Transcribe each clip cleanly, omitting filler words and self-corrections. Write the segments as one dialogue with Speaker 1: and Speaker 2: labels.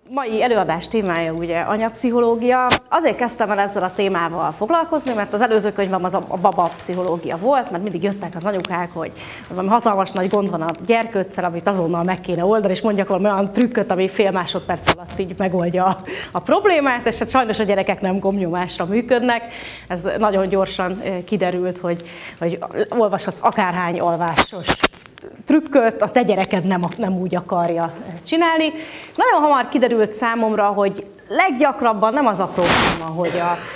Speaker 1: mai előadás témája ugye anyapszichológia. Azért kezdtem el ezzel a témával foglalkozni, mert az előző könyvem az a baba pszichológia volt, mert mindig jöttek az anyukák, hogy valami hatalmas nagy gond van a gyerkőccel, amit azonnal meg kéne oldani, és mondjak valami olyan trükköt, ami fél másodperc alatt így megoldja a problémát, és hát sajnos a gyerekek nem gombnyomásra működnek. Ez nagyon gyorsan kiderült, hogy olvashatsz akárhány alvásos trükköt, a te gyereked nem úgy akarja csinálni. Nagyon hamar kiderült számomra, hogy leggyakrabban nem az a probléma,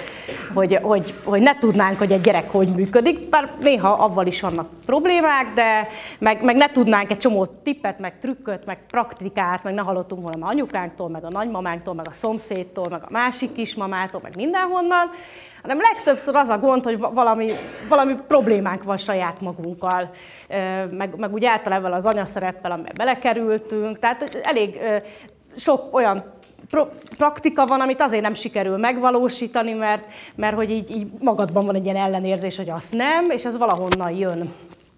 Speaker 1: hogy ne tudnánk, hogy egy gyerek hogy működik, bár néha avval is vannak problémák, de meg ne tudnánk egy csomó tippet, meg trükköt, meg praktikát, meg ne hallottunk volna anyukánktól, meg a nagymamánktól, meg a szomszédtól, meg a másik kismamától, meg mindenhonnan, hanem legtöbbször az a gond, hogy valami problémánk van saját magunkkal, meg úgy általában az anyaszereppel, amiben belekerültünk, tehát elég sok olyan praktika van, amit azért nem sikerül megvalósítani, mert hogy így magadban van egy ilyen ellenérzés, hogy azt nem, és ez valahonnan jön.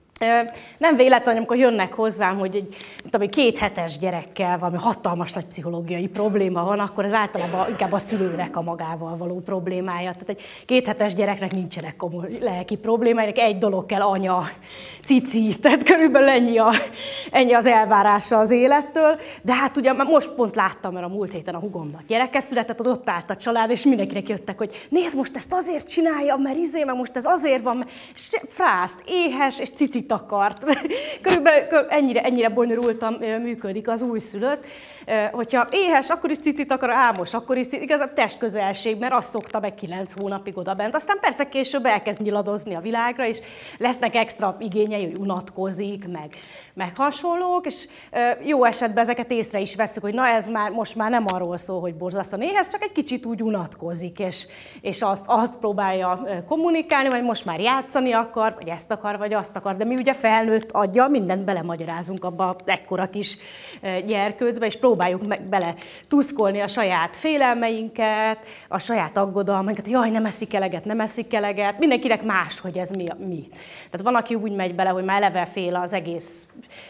Speaker 1: Nem véletlen, amikor jönnek hozzám, hogy egy 2 hetes gyerekkel valami hatalmas nagy pszichológiai probléma van, akkor ez általában inkább a szülőnek a magával való problémája. Tehát egy 2 hetes gyereknek nincsenek komoly lelki problémája, egy dolog kell, anya, cici, tehát körülbelül ennyi az elvárása az élettől. De hát ugye most pont láttam, mert a múlt héten a húgomnak gyereke született, ott állt a család, és mindenkinek jöttek, hogy nézd, most ezt azért csinálja, mert meg most ez azért van, frászt, éhes, és cicit akart. Körülbelül ennyire bonyolultan működik az újszülött. Hogyha éhes, akkor is cicit akar, álmos, akkor is cicit, igazán testközelség, mert azt szokta meg 9 hónapig odabent. Aztán persze később elkezd nyiladozni a világra, és lesznek extra igényei, hogy unatkozik, meg hasonlók, és jó esetben ezeket észre is veszük, hogy na ez most már nem arról szól, hogy borzasztóan éhes, csak egy kicsit úgy unatkozik, és azt próbálja kommunikálni, vagy most már játszani akar, vagy ezt akar, vagy azt akar, de mi ugye felnőtt aggyal mindent belemagyarázunk abba ekkora kis gyerkőcbe, és próbáljuk bele tuszkolni a saját félelmeinket, a saját aggodalmainkat, hogy jaj, nem eszik eleget, mindenkinek más, hogy ez mi. Tehát van, aki úgy megy bele, hogy már eleve fél az egész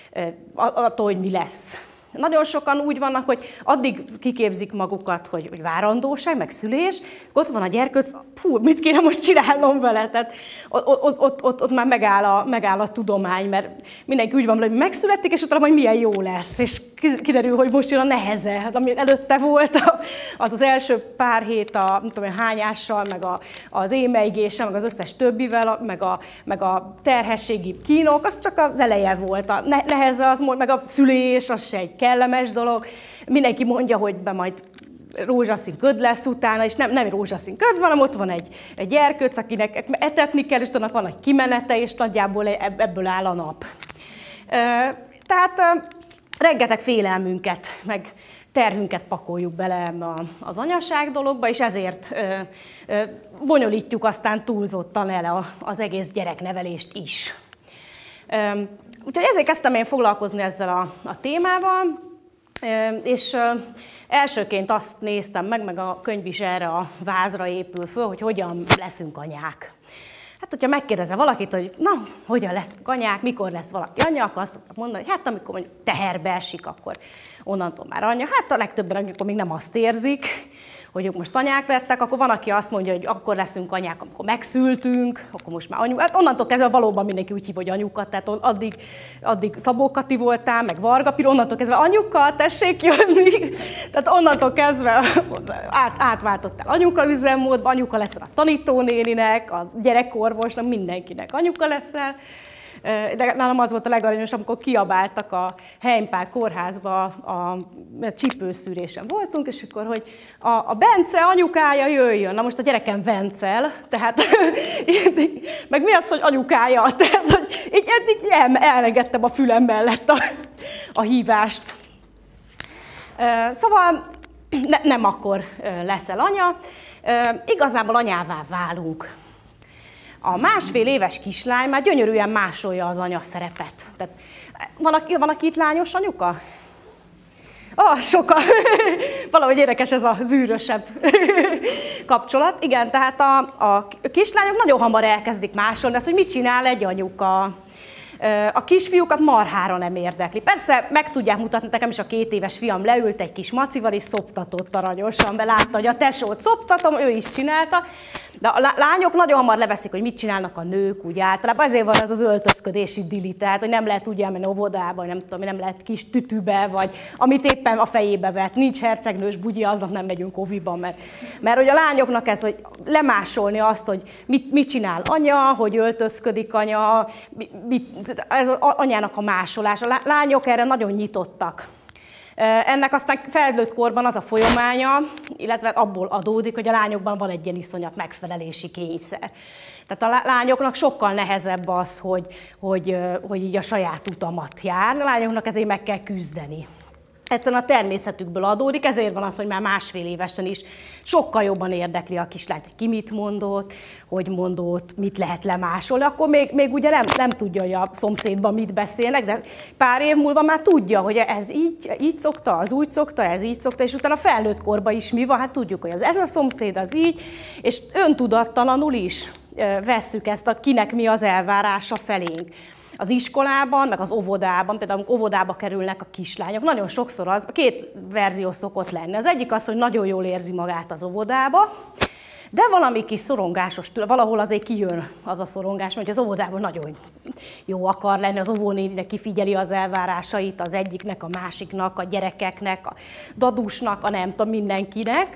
Speaker 1: attól, hogy mi lesz. Nagyon sokan úgy vannak, hogy addig kiképzik magukat, hogy várandóság, meg szülés, ott van a gyerkőc, mit kéne most csinálnom vele? Tehát ott már megáll a tudomány, mert mindenki úgy van, hogy megszületik, és utána majd milyen jó lesz. És kiderül, hogy most jön a neheze, ami előtte volt az első pár hét a hányással, meg az émeigéssel, meg az összes többivel, meg a terhességi kínok, az csak az eleje volt. A neheze, meg a szülés, az se egy kellemes dolog. Mindenki mondja, hogy majd rózsaszín köd lesz utána, és nem rózsaszín köd, hanem ott van egy gyerkőc, akinek etetni kell, és annak van egy kimenete, és nagyjából ebből áll a nap. Tehát rengeteg félelmünket, meg terhünket pakoljuk bele az anyaság dologba, és ezért bonyolítjuk aztán túlzottan el az egész gyereknevelést is. Úgyhogy ezért kezdtem én foglalkozni ezzel a témával, és elsőként azt néztem meg a könyv is erre a vázra épül föl, hogy hogyan leszünk anyák. Hát, hogyha megkérdezze valakit, hogy na, hogyan leszünk anyák, mikor lesz valaki anya, akkor azt szoktak mondani, hogy hát amikor mondjuk teherbe esik, akkor onnantól már anya. Hát a legtöbben, amikor még nem azt érzik, hogy ők most anyák lettek, akkor van, aki azt mondja, hogy akkor leszünk anyák, amikor megszültünk, akkor most már anyuk. Hát onnantól kezdve valóban mindenki úgy hív, hogy anyukat, tehát addig Szabó Kati voltál, meg Varga Piro, onnantól kezdve anyukkal, tessék jönni. Tehát onnantól kezdve átváltottál anyuka üzemmódba, anyuka leszel a tanítónéninek, a gyerekorvosnak, mindenkinek anyuka leszel. De nálam az volt a legaranyosabb, amikor kiabáltak a Heimpál kórházba, a csípőszűrésen voltunk, és akkor, hogy a Bence anyukája jöjjön. Na most a gyerekem Vencel, tehát meg mi az, hogy anyukája? Tehát, hogy így elengedtem a fülem mellett a hívást. Szóval nem akkor leszel anya, igazából anyává válunk. A 1,5 éves kislány már gyönyörűen másolja az anya szerepet. Tehát van, aki itt lányos anyuka? Sokan. Valahogy érdekes ez a zűrösebb kapcsolat. Igen, tehát a kislányok nagyon hamar elkezdik másolni azt, hogy mit csinál egy anyuka. A kisfiúkat marhára nem érdekli. Persze meg tudják mutatni, nekem is a 2 éves fiam leült egy kis macival, és szoptatott aranyosan, be látta, hogy a tesót szoptatom, ő is csinálta. De a lányok nagyon hamar leveszik, hogy mit csinálnak a nők, úgy általában. Azért van ez az öltözködési dili, tehát hogy nem lehet úgy elmenni óvodába, nem tudom, nem lehet kis tütübe, vagy amit éppen a fejébe vett. Nincs hercegnős bugyi, aznap nem megyünk oviba, mert hogy a lányoknak ez, hogy lemásolni azt, hogy mit csinál anya, hogy öltözködik anya, ez az anyának a másolás. A lányok erre nagyon nyitottak. Ennek aztán felnőtt korban az a folyamánya, illetve abból adódik, hogy a lányokban van egy ilyen iszonyat megfelelési kényszer. Tehát a lányoknak sokkal nehezebb az, hogy így a saját utamat jár. A lányoknak ezért meg kell küzdeni. Egyszerűen a természetükből adódik, ezért van az, hogy már 1,5 évesen is sokkal jobban érdekli a kislányt, hogy ki mit mondott, hogy mondott, mit lehet lemásolni. Akkor még ugye nem tudja, hogy a szomszédban mit beszélnek, de pár év múlva már tudja, hogy ez így szokta, az úgy szokta, ez így szokta, és utána felnőtt korban is mi van, hát tudjuk, hogy ez a szomszéd, az így, és öntudattalanul is vesszük ezt, kinek mi az elvárása felénk. Az iskolában, meg az óvodában, például amikor óvodába kerülnek a kislányok, nagyon sokszor az, 2 verzió szokott lenni. Az egyik az, hogy nagyon jól érzi magát az óvodába, de valami kis szorongásos tőle, valahol azért kijön az a szorongás, mert az óvodában nagyon jó akar lenni, az óvónéninek kifigyeli az elvárásait az egyiknek, a másiknak, a gyerekeknek, a dadusnak, a nem tudom, mindenkinek.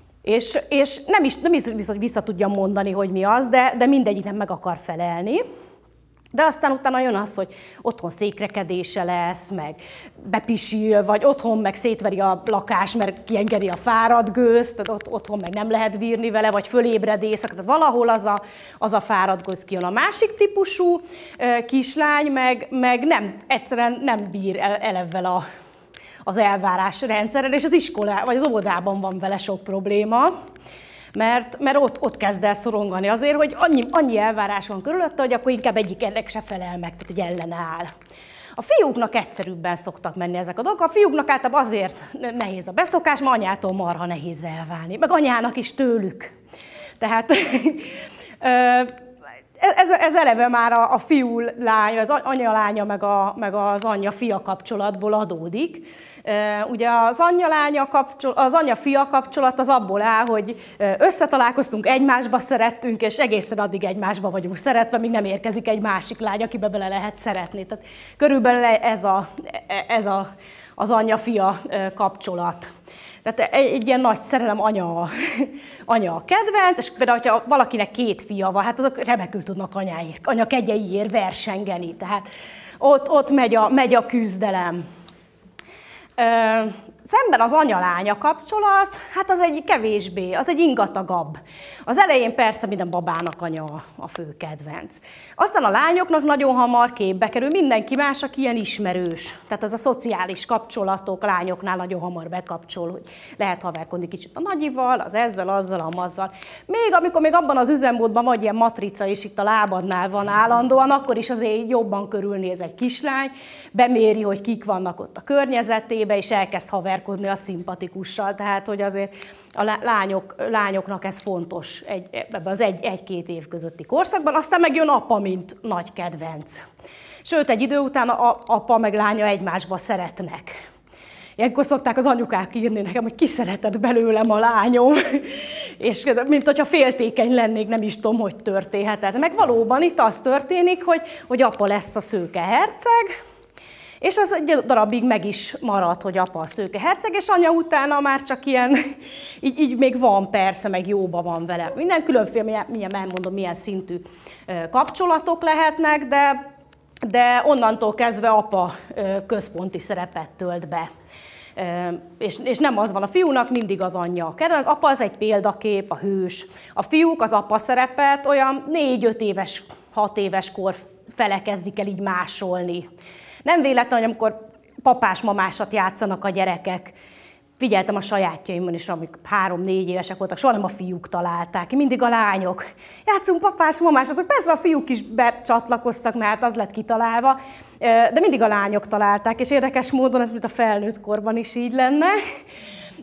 Speaker 1: És nem is biztos, hogy vissza tudja mondani, hogy mi az, de mindegyiknek meg akar felelni. De aztán utána jön az, hogy otthon székrekedése lesz, meg bepisil, vagy otthon meg szétveri a lakás, mert kiengedi a fáradt gőzt, tehát otthon meg nem lehet bírni vele, vagy fölébred éjszaka. Tehát valahol az a fáradt gőz kijön. A másik típusú kislány meg egyszerűen nem bír elevvel az elvárás rendszerrel, és az iskolában, vagy az óvodában van vele sok probléma. Mert ott kezd el szorongani azért, hogy annyi elvárás van körülötte, hogy akkor inkább egyik ennek se felel meg, tehát hogy ellenáll. A fiúknak egyszerűbben szoktak menni ezek a dolgok. A fiúknak általában azért nehéz a beszokás, mert anyától marha nehéz elválni, meg anyának is tőlük. Tehát ez eleve már a fiú-lány, az anya-lánya meg az anya-fia kapcsolatból adódik. Ugye az anya-fia kapcsolat az abból áll, hogy összetalálkoztunk, egymásba szerettünk, és egészen addig egymásba vagyunk szeretve, míg nem érkezik egy másik lány, akibe bele lehet szeretni. Tehát körülbelül ez az anya-fia kapcsolat. Tehát egy ilyen nagy szerelem, anya a kedvenc, és például, hogyha valakinek 2 fia van, hát azok remekül tudnak anya kegyeiért versengeni, tehát ott megy a küzdelem. Szemben az anya-lánya kapcsolat, hát az egy kevésbé, az egy ingatagabb. Az elején persze minden babának anya a fő kedvenc. Aztán a lányoknak nagyon hamar képbe kerül mindenki más, aki ilyen ismerős. Tehát ez a szociális kapcsolatok lányoknál nagyon hamar bekapcsol, hogy lehet haverkodni kicsit a nagyival, az ezzel, azzal, amazzal. Amikor még abban az üzemmódban vagy ilyen matrica, és itt a lábadnál van állandóan, akkor is azért jobban körülnéz egy kislány, beméri, hogy kik vannak ott a környezetébe, és elkezd haverkodni a szimpatikussal. Tehát, hogy azért a lányoknak ez fontos ebben az 1-2 év közötti korszakban, aztán megjön apa, mint nagy kedvenc. Sőt, egy idő után apa meg lánya egymásba szeretnek. Ilyenkor szokták az anyukák írni nekem, hogy ki szeretett belőlem a lányom, és mint hogyha féltékeny lennék, nem is tudom, hogy történhetett. Meg valóban itt az történik, hogy apa lesz a szőke herceg, és az egy darabig meg is marad, hogy apa a szőke herceg, és anya utána már csak ilyen, így még van persze, meg jóba van vele. Minden különféle, milyen szintű kapcsolatok lehetnek, de onnantól kezdve apa központi szerepet tölt be. És nem az van, a fiúnak mindig az anyja. Az apa az egy példakép, a hős. A fiúk az apa szerepet olyan 4-5 éves, 6 éves kor fele kezdik el így másolni. Nem véletlen, hogy amikor papás-mamásat játszanak a gyerekek, figyeltem a sajátjaimon is, amik 3-4 évesek voltak, soha nem a fiúk találták ki, mindig a lányok. Játszunk papás-mamásat, persze a fiúk is becsatlakoztak, mert az lett kitalálva, de mindig a lányok találták, és érdekes módon ez mint a felnőtt korban is így lenne.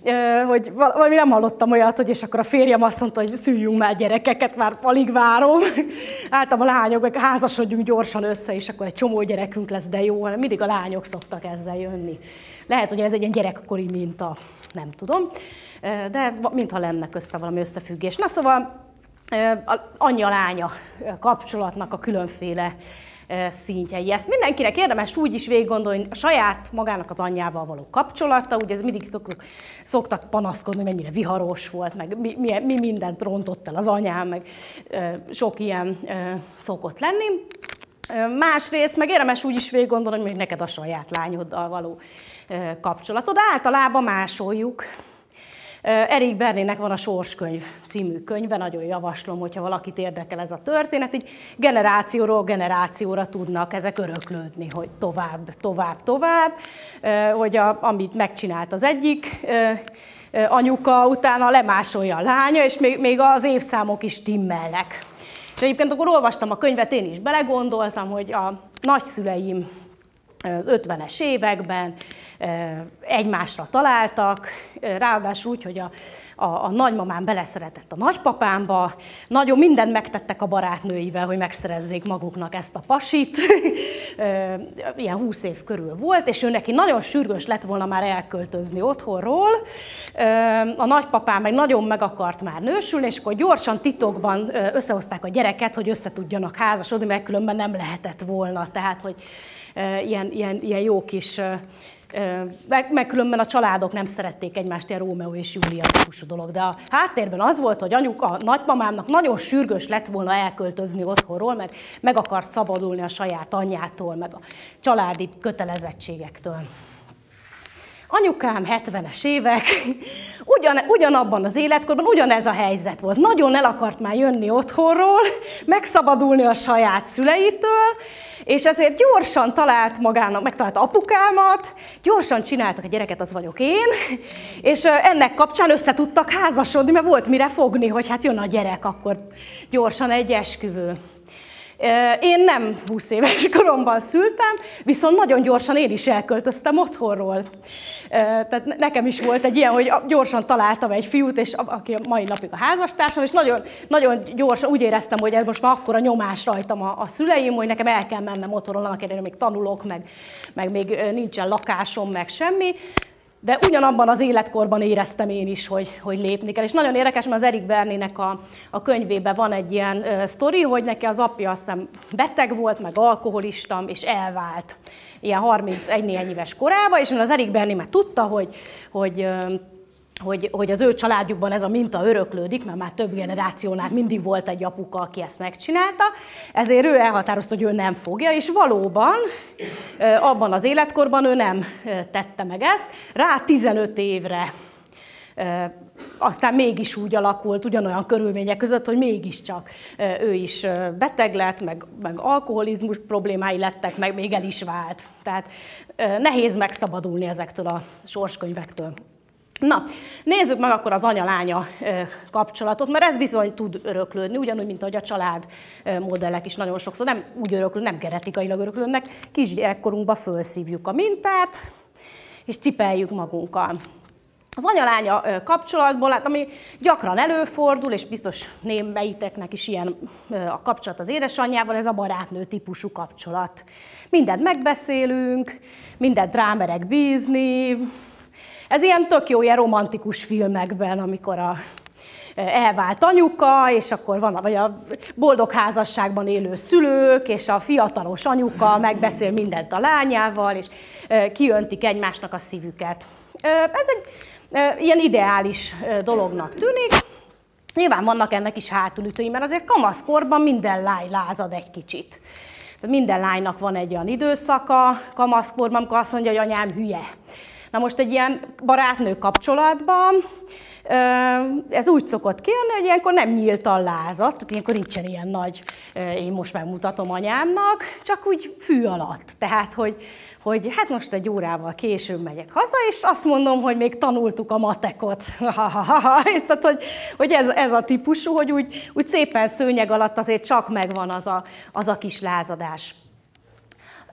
Speaker 1: hogy valami nem hallottam olyat, hogy és akkor a férjem azt mondta, hogy szüljünk már gyerekeket, már alig várom. Általában a lányok, meg házasodjunk gyorsan össze, és akkor egy csomó gyerekünk lesz, de jó, hanem mindig a lányok szoktak ezzel jönni. Lehet, hogy ez egy ilyen gyerekkori minta, nem tudom, de mintha lenne közte valami összefüggés. Na szóval anya-lánya kapcsolatnak a különféle szintjei. Ezt mindenkinek érdemes úgy is végig gondolni, a saját magának az anyjával való kapcsolata, ugye ez mindig szoktak panaszkodni, hogy mennyire viharos volt, meg mi mindent rontott el az anyám, meg sok ilyen szokott lenni. Másrészt meg érdemes úgy is végig gondolni, hogy neked a saját lányoddal való kapcsolatod. Általában másoljuk. Eric Bernének van a Sorskönyv című könyve, nagyon javaslom, hogyha valakit érdekel ez a történet, így generációról generációra tudnak ezek öröklődni, hogy tovább, hogy amit megcsinált az egyik anyuka, utána lemásolja a lánya, és még az évszámok is timmelnek. És egyébként akkor olvastam a könyvet, én is belegondoltam, hogy a nagyszüleim 50-es években egymásra találtak, ráadásul úgy, hogy a nagymamám beleszeretett a nagypapámba, nagyon mindent megtettek a barátnőivel, hogy megszerezzék maguknak ezt a pasit. Ilyen 20 év körül volt, és ő neki nagyon sürgős lett volna már elköltözni otthonról. A nagypapám meg nagyon meg akart már nősülni, és akkor gyorsan titokban összehozták a gyereket, hogy össze tudjanak házasodni, mert különben nem lehetett volna. Tehát, hogy ilyen jó kis, meg különben a családok nem szerették egymást, ilyen Rómeó és Júlia típusú dolog, de a háttérben az volt, hogy a nagymamámnak nagyon sürgős lett volna elköltözni otthonról, mert meg akart szabadulni a saját anyjától, meg a családi kötelezettségektől. Anyukám 70-es évek, ugyanabban az életkorban ugyanez a helyzet volt. Nagyon el akart már jönni otthonról, megszabadulni a saját szüleitől, és ezért gyorsan megtalálta apukámat, gyorsan csináltak a gyereket, az vagyok én, és ennek kapcsán össze tudtak házasodni, mert volt mire fogni, hogy hát jön a gyerek, akkor gyorsan egy esküvő. Én nem 20 éves koromban szültem, viszont nagyon gyorsan én is elköltöztem otthonról. Tehát nekem is volt egy ilyen, hogy gyorsan találtam egy fiút, és aki mai napig a házastársam, és nagyon gyorsan úgy éreztem, hogy ez most már akkora nyomás rajtam a szüleim, hogy nekem el kell mennem otthonról, annak ellenére még tanulok, meg még nincsen lakásom, meg semmi. De ugyanabban az életkorban éreztem én is, hogy lépni kell. És nagyon érdekes, mert az Eric Bernének a könyvében van egy ilyen sztori, hogy neki az apja azt hiszem beteg volt, meg alkoholista, és elvált ilyen 31 néhány éves korában, és az Eric Berné már tudta, hogy az ő családjukban ez a minta öröklődik, mert már több generációnál mindig volt egy apuka, aki ezt megcsinálta, ezért ő elhatározta, hogy ő nem fogja, és valóban abban az életkorban ő nem tette meg ezt. Rá 15 évre aztán mégis úgy alakult, ugyanolyan körülmények között, hogy mégiscsak ő is beteg lett, meg alkoholizmus problémái lettek, meg még el is vált. Tehát nehéz megszabadulni ezektől a sorskönyvektől. Na, nézzük meg akkor az anya-lánya kapcsolatot, mert ez bizony tud öröklődni, ugyanúgy, mint ahogy a család modellek is nagyon sokszor nem úgy öröklődnek, nem genetikailag öröklődnek, kisgyerekkorunkban fölszívjuk a mintát, és cipeljük magunkkal. Az anya-lánya kapcsolatból, hát, ami gyakran előfordul, és biztos némelyiteknek is ilyen a kapcsolat az édesanyjával, ez a barátnő típusú kapcsolat. Mindent megbeszélünk, mindent rámerek bízni. Ez ilyen tök jó, ilyen romantikus filmekben, amikor elvált anyuka, és akkor van vagy a boldog házasságban élő szülők, és a fiatalos anyuka megbeszél mindent a lányával, és kiöntik egymásnak a szívüket. Ez egy ilyen ideális dolognak tűnik. Nyilván vannak ennek is hátulütői, mert azért kamaszkorban minden lány lázad egy kicsit. Tehát minden lánynak van egy olyan időszaka kamaszkorban, amikor azt mondja, hogy anyám hülye. Na most egy ilyen barátnő kapcsolatban ez úgy szokott kijönni, hogy ilyenkor nem nyíltan lázad, tehát ilyenkor nincsen ilyen nagy, én most megmutatom anyámnak, csak úgy fű alatt. Tehát, hogy hát most egy órával később megyek haza, és azt mondom, hogy még tanultuk a matekot. Tehát, hogy ez a típusú, hogy úgy szépen szőnyeg alatt azért csak megvan az a kis lázadás.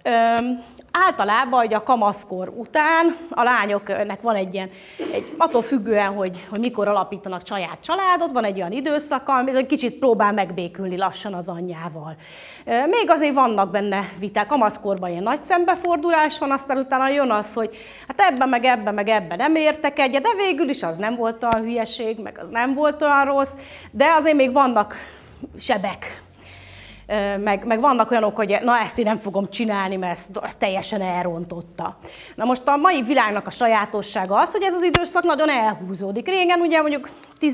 Speaker 1: Általában hogy a kamaszkor után a lányoknak van egy attól függően, hogy mikor alapítanak saját családot, van egy olyan időszaka, amikor kicsit próbál megbékülni lassan az anyjával. Még azért vannak benne viták, kamaszkorban ilyen nagy szembefordulás van, aztán utána jön az, hogy hát ebben nem értek egyet, de végül is az nem volt olyan hülyeség, meg az nem volt olyan rossz, de azért még vannak sebek. Meg vannak olyanok, hogy na ezt én nem fogom csinálni, mert ezt teljesen elrontotta. Na most a mai világnak a sajátossága az, hogy ez az időszak nagyon elhúzódik. Régen ugye mondjuk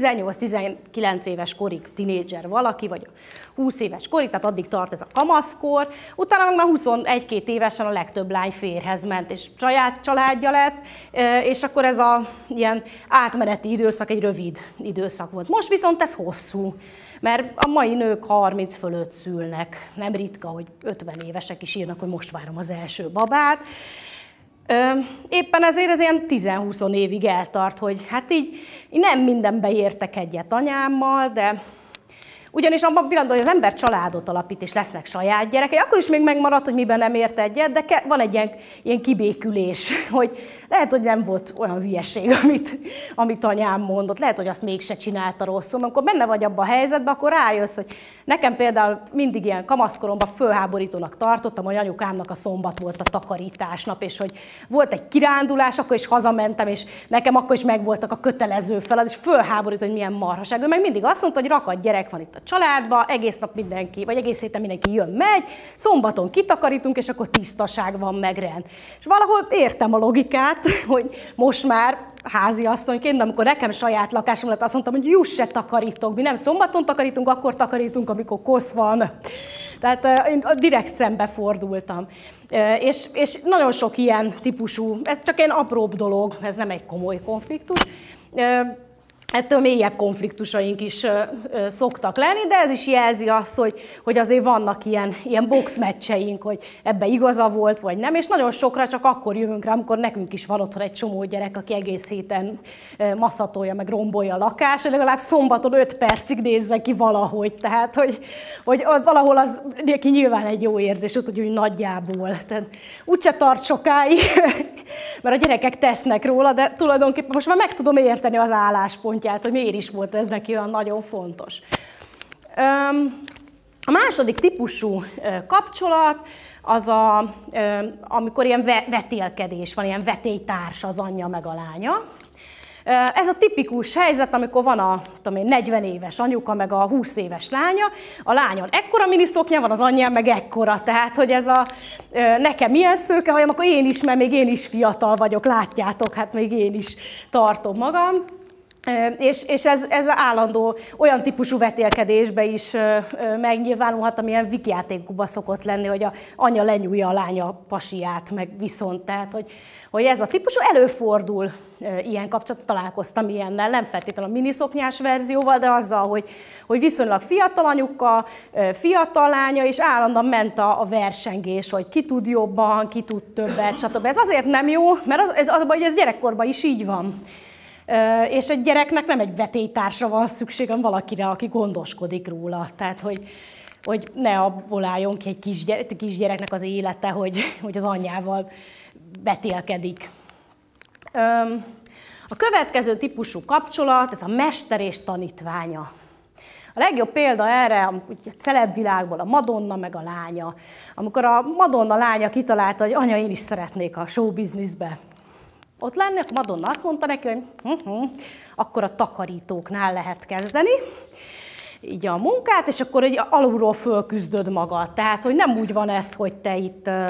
Speaker 1: 18-19 éves korig tinédzser valaki, vagy 20 éves korig, tehát addig tart ez a kamaszkor, utána meg már 21-22 évesen a legtöbb lány férjhez ment, és saját családja lett, és akkor ez a ilyen átmeneti időszak egy rövid időszak volt. Most viszont ez hosszú, mert a mai nők 30 fölött szülnek, nem ritka, hogy 50 évesek is írnak, hogy most várom az első babát. Éppen ezért ez ilyen 10-20 évig eltart, hogy hát így nem mindenben értek egyet anyámmal, de ugyanis abban a pillanatban, hogy az ember családot alapít és lesznek saját gyerekei, akkor is még megmarad, hogy miben nem ért egyet, de van egy ilyen kibékülés, hogy lehet, hogy nem volt olyan hülyeség, amit anyám mondott, lehet, hogy azt mégse csinálta rosszul. Amikor benne vagy abban a helyzetben, akkor rájössz, hogy nekem például mindig ilyen kamaszkoromban fölháborítónak tartottam, hogy anyukámnak a szombat volt a takarításnap, és hogy volt egy kirándulás, akkor is hazamentem, és nekem akkor is megvoltak a kötelező feladat, és fölháborító, hogy milyen marhaság. Ő meg mindig azt mondta, hogy rakat gyerek van itt a családba, egész nap mindenki, vagy egész héten mindenki jön, megy, szombaton kitakarítunk, és akkor tisztaság van, meg rend. És valahol értem a logikát, hogy most már háziasszonyként, amikor nekem saját lakásom lett, azt mondtam, hogy juss se takarítok, mi nem szombaton takarítunk, akkor takarítunk, amikor kosz van. Tehát én direkt szembe fordultam. És nagyon sok ilyen típusú, ez csak egy apróbb dolog, ez nem egy komoly konfliktus. Ettől mélyebb konfliktusaink is szoktak lenni, de ez is jelzi azt, hogy azért vannak ilyen boxmeccseink, hogy ebbe igaza volt, vagy nem, és nagyon sokra csak akkor jövünk rá, amikor nekünk is van otthon egy csomó gyerek, aki egész héten maszatolja, meg rombolja a lakás, legalább szombaton 5 percig nézze ki valahogy, tehát hogy valahol az neki nyilván egy jó érzés, hogy nagyjából. Tehát úgyse tart sokáig, mert a gyerekek tesznek róla, de tulajdonképpen most már meg tudom érteni az álláspontját, hogy miért is volt ez neki olyan nagyon fontos. A második típusú kapcsolat az, amikor ilyen vetélkedés van, ilyen vetélytárs az anyja meg a lánya. Ez a tipikus helyzet, amikor van a 40 éves anyuka, meg a 20 éves lánya, a lányon ekkora miniszoknya van, az anyján meg ekkora, tehát hogy ez nekem milyen szőkehajam, akkor én is, mert még én is fiatal vagyok, látjátok, hát még én is tartom magam. És ez állandó olyan típusú vetélkedésbe is megnyilvánulhat, amilyen vikjátékokban szokott lenni, hogy a anya lenyúlja a lánya pasiját, meg viszont, tehát hogy ez a típusú előfordul ilyen kapcsolat, találkoztam ilyennel, nem feltétlenül a miniszoknyás verzióval, de azzal, hogy viszonylag fiatal anyuka, fiatal lánya, és állandóan ment a versengés, hogy ki tud jobban, ki tud többet, stb. Ez azért nem jó, mert ez gyerekkorban is így van. És egy gyereknek nem egy vetélytársra van szüksége, hanem valakire, aki gondoskodik róla. Tehát, hogy ne abból álljon ki egy kisgyereknek az élete, hogy az anyjával vetélkedik. A következő típusú kapcsolat, ez a mester és tanítványa. A legjobb példa erre a celebvilágból a Madonna meg a lánya. Amikor a Madonna lánya kitalálta, hogy anya, én is szeretnék a showbizniszbe ott lenni, akkor Madonna azt mondta neki, hogy akkor a takarítóknál lehet kezdeni, így a munkát, és akkor egy alulról fölküzdöd magad. Tehát, hogy nem úgy van ez, hogy te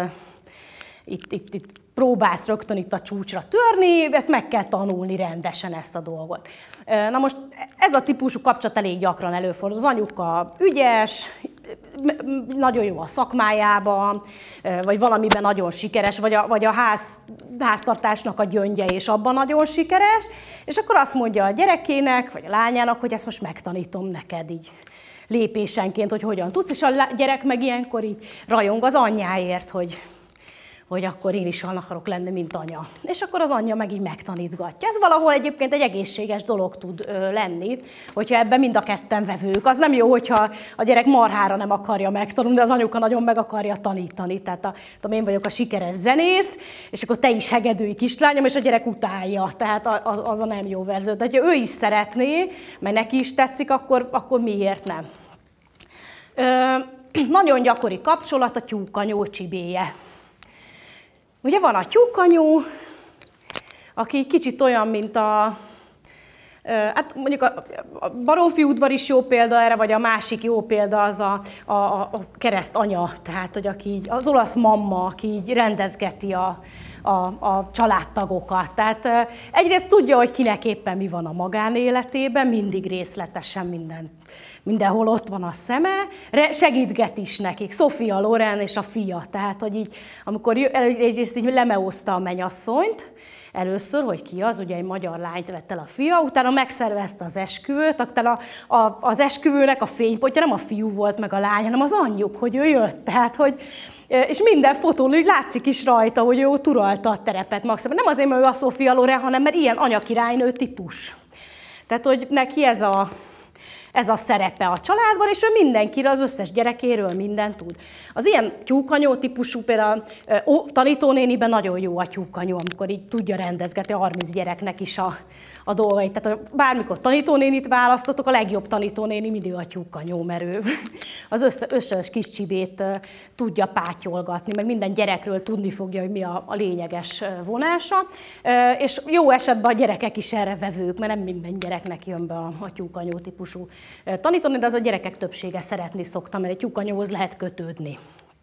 Speaker 1: itt próbálsz rögtön itt a csúcsra törni, ezt meg kell tanulni rendesen, ezt a dolgot. Na most ez a típusú kapcsolat elég gyakran előfordul. Az anyuka ügyes, nagyon jó a szakmájában, vagy valamiben nagyon sikeres, vagy a háztartásnak a gyöngye, és abban nagyon sikeres, és akkor azt mondja a gyerekének, vagy a lányának, hogy ezt most megtanítom neked így lépésenként, hogy hogyan tudsz, és a gyerek meg ilyenkor így rajong az anyjáért, hogy hogy akkor én is olyan akarok lenni, mint anya. És akkor az anyja meg így megtanítgatja. Ez valahol egyébként egy egészséges dolog tud lenni, hogyha ebben mind a ketten vevők. Az nem jó, hogyha a gyerek marhára nem akarja megtanulni, de az anyuka nagyon meg akarja tanítani. Tehát én vagyok a sikeres zenész, és akkor te is hegedűi kislányom, és a gyerek utálja. Tehát az a nem jó verzió. Tehát ha ő is szeretné, mert neki is tetszik, akkor miért nem? Nagyon gyakori kapcsolat a tyúkanyó csibéje. Ugye van a tyúkanyó, aki kicsit olyan, mint hát mondjuk a Baromfi udvar is jó példa erre, vagy a másik jó példa az a kereszt anya, tehát hogy az olasz mamma, aki így rendezgeti a családtagokat. Tehát egyrészt tudja, hogy kinek éppen mi van a magánéletében, mindig részletesen mindenhol ott van a szeme, segítget is nekik. Sofia Loren és a fia, tehát hogy így, amikor egyrészt így lemeózta a mennyasszonyt, először, hogy ki az, ugye egy magyar lányt vett el a fia, utána megszervezte az esküvőt, utána az esküvőnek a fénypontja nem a fiú volt meg a lány, hanem az anyjuk, hogy ő jött. Tehát, hogy, és minden fotón úgy látszik is rajta, hogy ő ott uralta a terepet maximum. Nem azért, mert ő a Sofia Loren, hanem mert ilyen anyakirálynő típus. Tehát, hogy neki ez a szerepe a családban, és ő mindenkire, az összes gyerekéről mindent tud. Az ilyen tyúkanyó típusú, például tanítónéniben nagyon jó a tyúkanyó, amikor így tudja rendezgetni 30 gyereknek is a dolgait. Tehát bármikor tanítónénit választottok, a legjobb tanítónéni mindig a tyúkanyó, mert ő az összes kis csibét tudja pátyolgatni, meg minden gyerekről tudni fogja, hogy mi a lényeges vonása. És jó esetben a gyerekek is erre vevők, mert nem minden gyereknek jön be a tyúkanyó típusú tanítani, de az a gyerekek többsége szeretni szokta, mert egy tyúkanyóhoz lehet kötődni.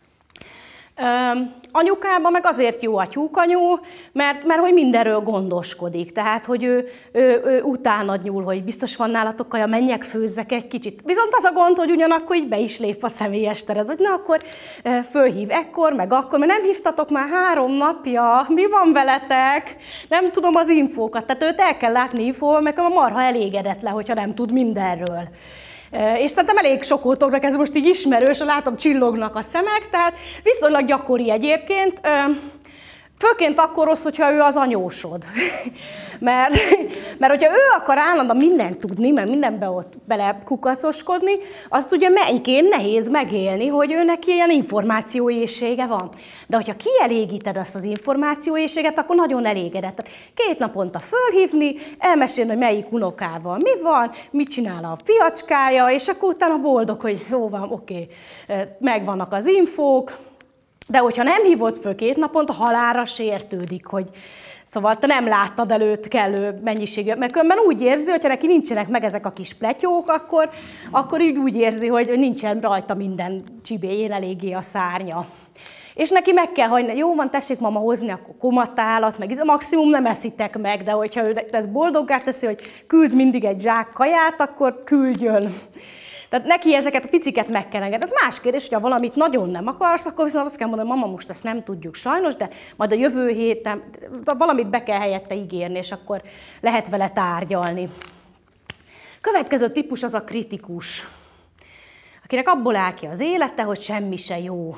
Speaker 1: Anyukában meg azért jó a tyúkanyó, mert hogy mindenről gondoskodik. Tehát, hogy ő utánad nyúl, hogy biztos van nálatok kaja, menjek, főzzek egy kicsit. Viszont az a gond, hogy ugyanakkor így be is lép a személyes tered, hogy na akkor fölhív ekkor, meg akkor, mert nem hívtatok már 3 napja, mi van veletek? Nem tudom az infókat. Tehát őt el kell látni infóval, meg a marha elégedetlen, hogyha nem tud mindenről. És szerintem elég sokótoknak ez most így ismerős, látom csillognak a szemek, tehát viszonylag gyakori egyébként. Főként akkor rossz, hogyha ő az anyósod. mert hogyha ő akar állandóan mindent tudni, mert mindenbe ott bele kukacoskodni, azt ugye mennyként nehéz megélni, hogy ő neki ilyen információéhsége van. De hogyha kielégíted azt az információéhséget, akkor nagyon elégedett. 2 naponta fölhívni, elmesélni, hogy melyik unokával mi van, mit csinál a fiacskája, és akkor utána boldog, hogy jó van, oké, megvannak az infók. De hogyha nem hívott föl 2 naponta, halálra sértődik, hogy szóval te nem láttad előtt kellő mennyiségű, mert különben úgy érzi, hogyha neki nincsenek meg ezek a kis pletyók, akkor így úgy érzi, hogy nincsen rajta minden csibéjén eléggé a szárnya. És neki meg kell hagyni, jó van, tessék mama hozni akkor komatálat, meg maximum nem eszitek meg, de hogyha ő ezt boldoggá teszi, hogy küld mindig egy zsák kaját, akkor küldjön. Tehát neki ezeket a piciket meg kell engedni. Ez más kérdés, hogyha valamit nagyon nem akarsz, akkor viszont azt kell mondani, hogy mama, most ezt nem tudjuk sajnos, de majd a jövő héten valamit be kell helyette ígérni, és akkor lehet vele tárgyalni. Következő típus az a kritikus, akinek abból áll ki az élete, hogy semmi se jó.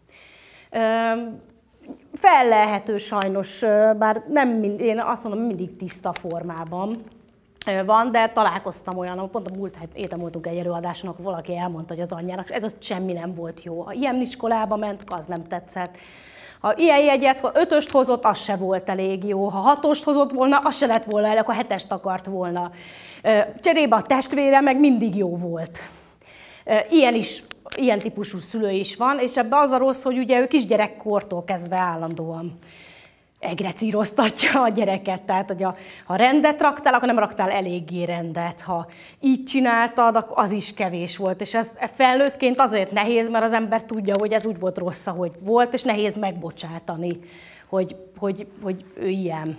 Speaker 1: Fellelhető sajnos, bár nem én azt mondom, mindig tiszta formában van, de találkoztam olyan, pont a múlt héten voltunk egy előadáson, akkor valaki elmondta, hogy az anyjának ez az semmi nem volt jó. Ha ilyen iskolába ment, az nem tetszett. Ha ilyen jegyet, ha 5-öst hozott, az se volt elég jó. Ha 6-ost hozott volna, az se lett volna elég, akkor 7-est akart volna. Cserébe a testvére meg mindig jó volt. Ilyen típusú szülő is van, és ebben az a rossz, hogy ugye ő kisgyerekkortól kezdve állandóan egrecíroztatja a gyereket, tehát hogy ha rendet raktál, akkor nem raktál eléggé rendet, ha így csináltad, akkor az is kevés volt, és ez felnőttként azért nehéz, mert az ember tudja, hogy ez úgy volt rossz, ahogy volt, és nehéz megbocsátani, hogy ő ilyen.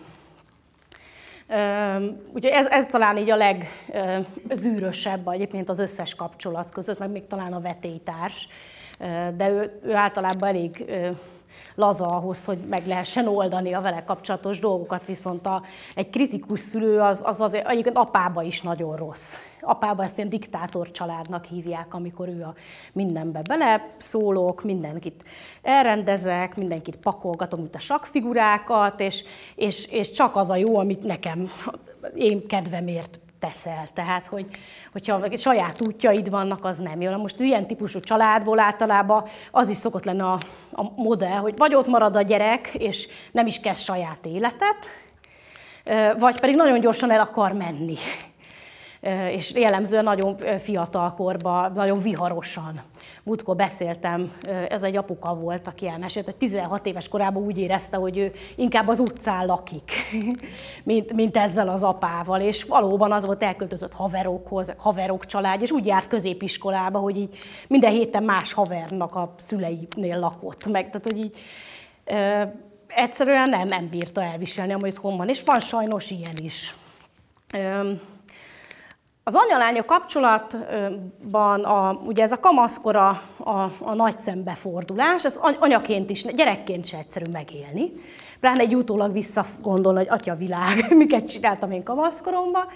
Speaker 1: Úgyhogy ez talán így a legzűrösebb egyébként az összes kapcsolat között, meg még talán a vetélytárs, de ő általában elég laza ahhoz, hogy meg lehessen oldani a vele kapcsolatos dolgokat, viszont egy kritikus szülő az egyébként apába is nagyon rossz. Apába ezt ilyen diktátor családnak hívják, amikor ő a mindenbe beleszólok, mindenkit elrendezek, mindenkit pakolgatok, mint a sakkfigurákat, és csak az a jó, amit nekem én kedvemért teszel. Tehát, hogyha saját útjaid vannak, az nem jó. Na most ilyen típusú családból általában az is szokott lenni a modell, hogy vagy ott marad a gyerek, és nem is kezd saját életet, vagy pedig nagyon gyorsan el akar menni. És jellemzően nagyon fiatal korban, nagyon viharosan. Múltkor beszéltem, ez egy apuka volt, aki elmesélt, hogy 16 éves korában úgy érezte, hogy ő inkább az utcán lakik, mint ezzel az apával. És valóban az volt, elköltözött haverokhoz, haverok család, és úgy járt középiskolába, hogy így minden héten más havernak a szüleinél lakott meg. Tehát, hogy így egyszerűen nem bírta elviselni, amit honnan. És van sajnos ilyen is. Az anya-lánya kapcsolatban ugye ez a kamaszkor a nagy szembefordulás, ez anyaként is, gyerekként se egyszerű megélni. Pláne egy utólag visszagondolni, hogy atya világ, miket csináltam én kamaszkoromban.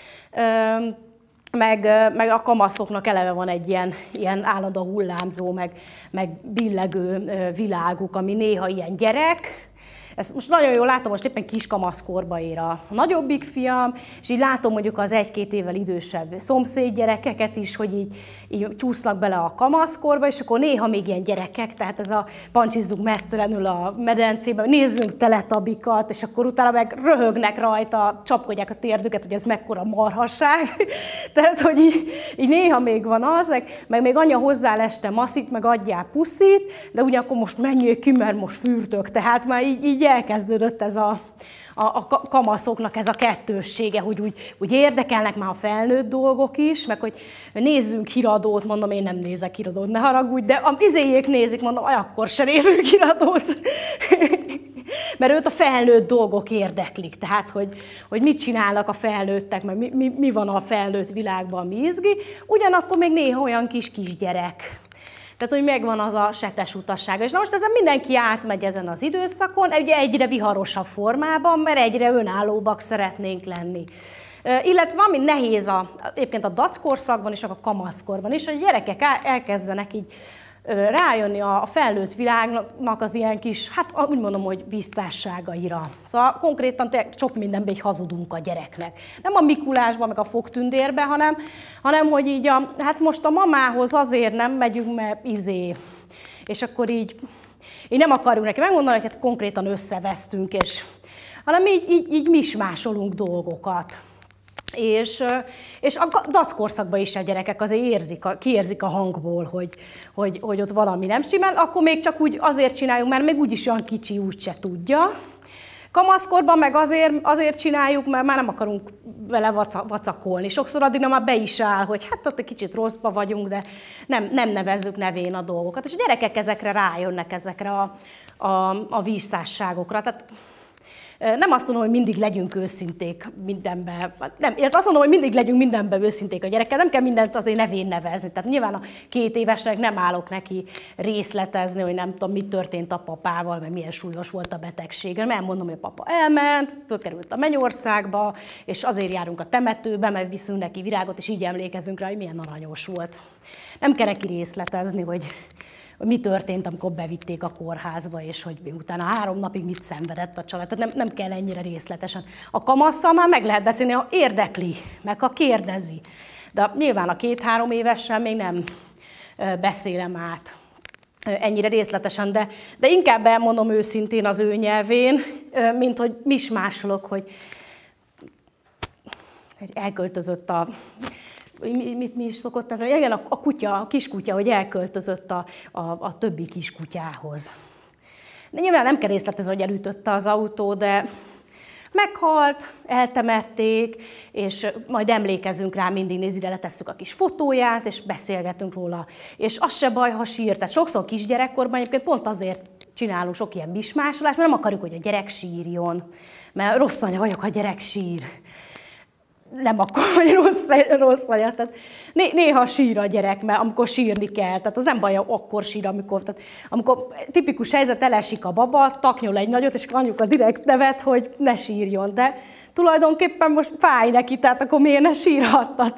Speaker 1: Meg a kamaszoknak eleve van egy ilyen állandó hullámzó, meg billegő világuk, ami néha ilyen gyerek. Ezt most nagyon jól látom, most éppen kiskamaszkorba ér a nagyobbik fiam, és így látom mondjuk az 1-2 évvel idősebb szomszédgyerekeket is, hogy így csúsznak bele a kamaszkorba, és akkor néha még ilyen gyerekek, tehát ez a pancsizzunk mesztelenül a medencében, nézzünk teletabikat, és akkor utána meg röhögnek rajta, csapkodják a térdüket, hogy ez mekkora marhasság. Tehát, hogy így néha még van az, meg még anya hozzá leste maszit, meg adjál puszit, de ugyanakkor most menjél ki, mert most fürdök, tehát már így elkezdődött ez a kamaszoknak ez a kettőssége, hogy úgy érdekelnek már a felnőtt dolgok is, meg hogy nézzünk híradót, mondom, én nem nézek híradót, ne haragudj, de a izéjék nézik, mondom, akkor se nézzük híradót. Mert őt a felnőtt dolgok érdeklik, tehát hogy mit csinálnak a felnőttek, meg mi van a felnőtt világban, mi izgi, ugyanakkor még néha olyan kisgyerek. Tehát, hogy megvan az a setes utassága. És na most ezen mindenki átmegy ezen az időszakon, ugye egyre viharosabb formában, mert egyre önállóbbak szeretnénk lenni. Illetve ami nehéz egyébként a dackorszakban és a kamaszkorban is, hogy a gyerekek elkezdenek így rájönni a felnőtt világnak az ilyen kis, hát úgy mondom, hogy visszásságaira. Szóval konkrétan sok mindenben így hazudunk a gyereknek. Nem a Mikulásban, meg a fogtündérben, hanem hogy így hát most a mamához azért nem megyünk, mert és akkor így nem akarjuk neki megmondani, hogy hát konkrétan összevesztünk, hanem így mismásolunk dolgokat. És a dackorszakban is a gyerekek azért kiérzik a hangból, hogy ott valami nem stimmel, akkor még csak úgy azért csináljuk, mert még úgyis olyan kicsi, úgyse tudja. Kamaszkorban meg azért csináljuk, mert már nem akarunk vele vacakolni. Sokszor addig már be is áll, hogy hát ott egy kicsit rosszba vagyunk, de nem nevezzük nevén a dolgokat. És a gyerekek ezekre rájönnek, ezekre a visszásságokra. Tehát nem azt mondom, hogy mindig legyünk őszinték mindenben, illetve azt mondom, hogy mindig legyünk mindenben őszinték a gyerekkel, nem kell mindent azért nevén nevezni. Tehát nyilván a 2 évesnek nem állok neki részletezni, hogy nem tudom, mi történt a papával, vagy milyen súlyos volt a betegsége. Nem mondom, hogy a papa elment, fölkerült a mennyországba, és azért járunk a temetőbe, mert viszünk neki virágot, és így emlékezünk rá, hogy milyen aranyos volt. Nem kell neki részletezni, hogy mi történt, amikor bevitték a kórházba, és hogy utána 3 napig mit szenvedett a család. Tehát nem kell ennyire részletesen. A kamasszal már meg lehet beszélni, ha érdekli, meg ha kérdezi. De nyilván a 2-3 évessel még nem beszélem át ennyire részletesen, de inkább elmondom őszintén az ő nyelvén, mint hogy mismásolok, hogy elköltözött mi is szokott ez? Igen, a kutya, a kiskutya, hogy elköltözött a többi kiskutyához. De nyilván nem kell részletezni, hogy elütötte az autó, de meghalt, eltemették, és majd emlékezünk rá, mindig ide letesszük a kis fotóját, és beszélgetünk róla. És az se baj, ha sír. Tehát sokszor kisgyerekkorban egyébként pont azért csinálunk sok ilyen mismásolást, mert nem akarjuk, hogy a gyerek sírjon. Mert rossz anya vagyok, ha a gyerek sír. nem akkor, hogy rossz anya. Tehát néha sír a gyerek, mert amikor sírni kell, tehát az nem baj, akkor sír, amikor tipikus helyzet, elesik a baba, taknyol egy nagyot, és anyuka direkt nevet, hogy ne sírjon, de tulajdonképpen most fáj neki, tehát akkor miért ne sírhatna?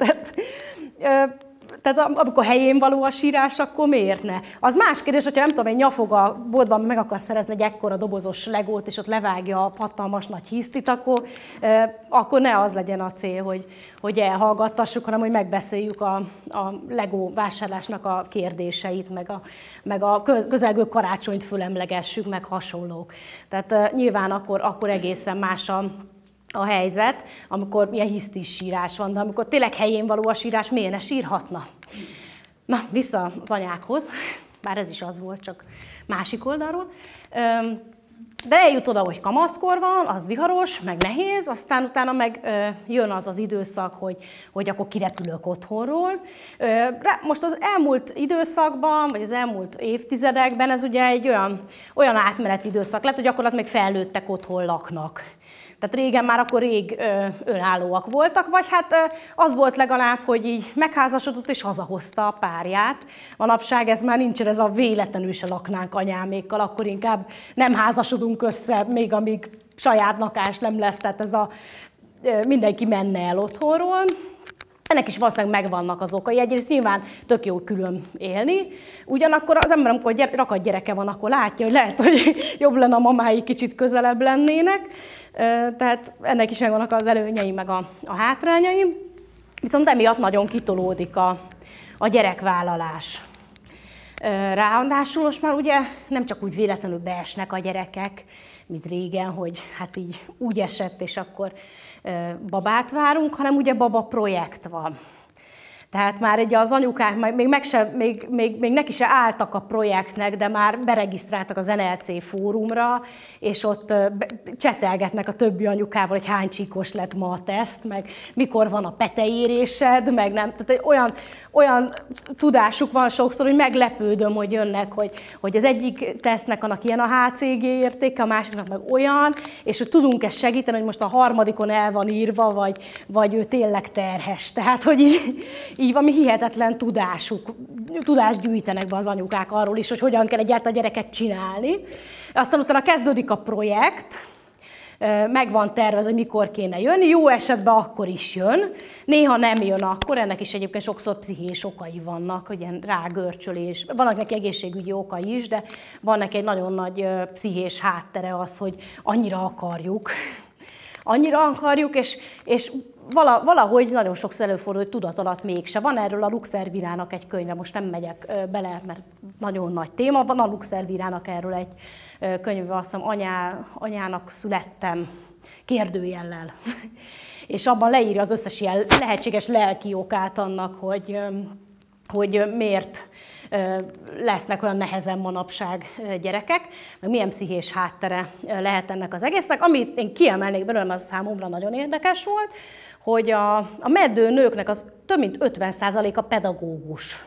Speaker 1: Tehát amikor helyén való a sírás, akkor miért ne? Az más kérdés, hogyha nem tudom, egy nyafog a boltban meg akar szerezni egy ekkora dobozos legót, és ott levágja a hatalmas nagy hisztit, akkor ne az legyen a cél, hogy elhallgattassuk, hanem hogy megbeszéljük a legó vásárlásnak a kérdéseit, meg a közelgő karácsonyt fölemlegessük, meg hasonlók. Tehát nyilván akkor egészen más a helyzet, amikor ilyen hisztis sírás van, de amikor tényleg helyén való a sírás, miért ne sírhatna? Na, vissza az anyákhoz, bár ez is az volt, csak másik oldalról. De eljut oda, hogy kamaszkor van, az viharos, meg nehéz, aztán utána meg jön az az időszak, hogy akkor kirepülök otthonról. Most az elmúlt időszakban, vagy az elmúlt évtizedekben ez ugye egy olyan átmeneti időszak lett, hogy gyakorlatilag még felnőttek otthon laknak. Tehát régen már akkor rég önállóak voltak, vagy hát az volt legalább, hogy így megházasodott és hazahozta a párját. Manapság ez már nincsen, ez a véletlenül se laknánk anyámékkal, akkor inkább nem házasodunk össze, még amíg saját lakás nem lesz, tehát mindenki menne el otthonról. Ennek is valószínűleg megvannak az okai. Egyrészt nyilván tök jó külön élni. Ugyanakkor az ember, amikor rakat gyereke van, akkor látja, hogy lehet, hogy jobb lenne a mamái kicsit közelebb lennének. Tehát ennek is megvannak az előnyei, meg a hátrányai. Viszont emiatt nagyon kitolódik a gyerekvállalás. Ráadásul most már ugye nem csak úgy véletlenül beesnek a gyerekek, mint régen, hogy hát így úgy esett, és akkor babát várunk, hanem ugye baba projekt van. Tehát már ugye az anyukák még neki se álltak a projektnek, de már beregisztráltak az NLC fórumra, és ott csetelgetnek a többi anyukával, hogy hány csíkos lett ma a teszt, meg mikor van a peteérésed, meg nem. Tehát olyan tudásuk van sokszor, hogy meglepődöm, hogy jönnek, hogy az egyik tesztnek annak ilyen a HCG értéke, a másiknak meg olyan, és hogy tudunk-e segíteni, hogy most a harmadikon el van írva, vagy ő tényleg terhes. Tehát, hogy így valami hihetetlen tudást gyűjtenek be az anyukák arról is, hogy hogyan kell egyáltalán a gyereket csinálni. Aztán utána kezdődik a projekt, meg van tervezve, hogy mikor kéne jönni, jó esetben akkor is jön, néha nem jön akkor, ennek is egyébként sokszor pszichés okai vannak, hogy ilyen rágörcsölés, vannak neki egészségügyi okai is, de van neki egy nagyon nagy pszichés háttere az, hogy annyira akarjuk, és valahogy nagyon sokszor előfordul, hogy tudat alatt mégse. Van erről a Luxervirának egy könyve, most nem megyek bele, mert nagyon nagy téma. Van a Luxervirának erről egy könyve, azt hiszem, anyának születtem kérdőjellel. És abban leírja az összes ilyen lehetséges lelki okát annak, hogy miért lesznek olyan nehezen manapság gyerekek, meg milyen pszichés háttere lehet ennek az egésznek. Amit én kiemelnék belőle, az számomra nagyon érdekes volt, hogy a meddő nőknek az több mint 50%-a pedagógus.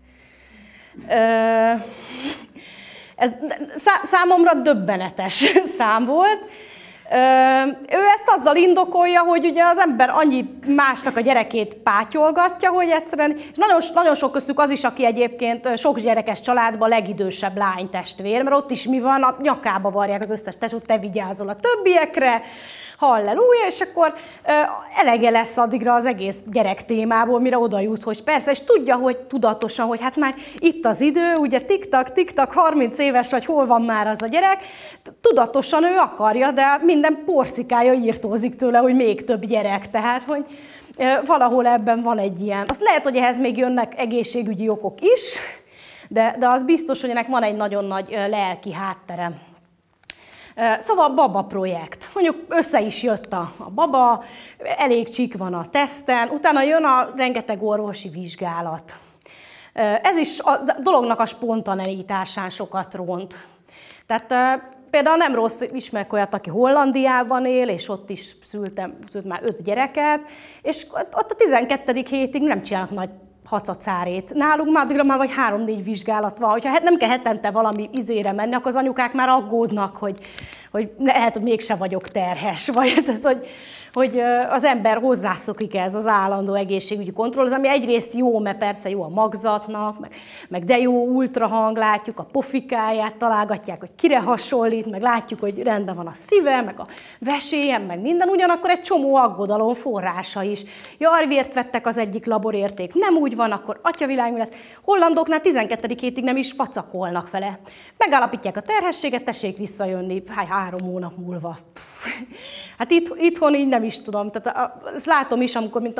Speaker 1: Ez számomra döbbenetes szám volt. Ő ezt azzal indokolja, hogy ugye az ember annyi másnak a gyerekét pátyolgatja, hogy egyszerűen, és nagyon sok köztük az is, aki egyébként sok gyerekes családban legidősebb lánytestvér, mert ott is mi van, a nyakába varják az összes tesót, te vigyázol a többiekre, halleluja, és akkor elege lesz addigra az egész gyerek témából, mire oda jut, hogy persze, és tudja, hogy tudatosan, hogy hát már itt az idő, ugye tiktak, 30 éves vagy, hol van már az a gyerek, tudatosan ő akarja, de minden porcikája írtózik tőle, hogy még több gyerek, tehát, hogy valahol ebben van egy ilyen. Azt lehet, hogy ehhez még jönnek egészségügyi okok is, de az biztos, hogy ennek van egy nagyon nagy lelki háttere. Szóval a baba projekt. Mondjuk össze is jött a baba, elég csík van a teszten, utána jön a rengeteg orvosi vizsgálat. Ez is a dolognak a spontaneitásán sokat ront. Tehát például nem rossz, ismerek olyat, aki Hollandiában él, és ott is szült már 5 gyereket, és ott a 12. hétig nem csinálnak nagy hacacárét. Nálunk már addigra már vagy 3-4 vizsgálat van, hogyha nem kell hetente valami izére menni, akkor az anyukák már aggódnak, hogy lehet, hogy mégse vagyok terhes, vagy tehát, hogy az ember hozzászokik ez az állandó egészségügyi kontrollhoz, ami egyrészt jó, mert persze jó a magzatnak, meg de jó ultrahang, látjuk a pofikáját, találgatják, hogy kire hasonlít, meg látjuk, hogy rendben van a szíve, meg a vesélyem, meg minden, ugyanakkor egy csomó aggodalom forrása is. Jaj, vért vettek, az egyik laborérték nem úgy van, akkor atyavilág mi lesz. Hollandoknál 12. hétig nem is vacakolnak vele. Megállapítják a terhességet, tessék visszajönni 3 hónap múlva. Hát itthon így nem is tudom. Tehát ezt látom is, amikor mint a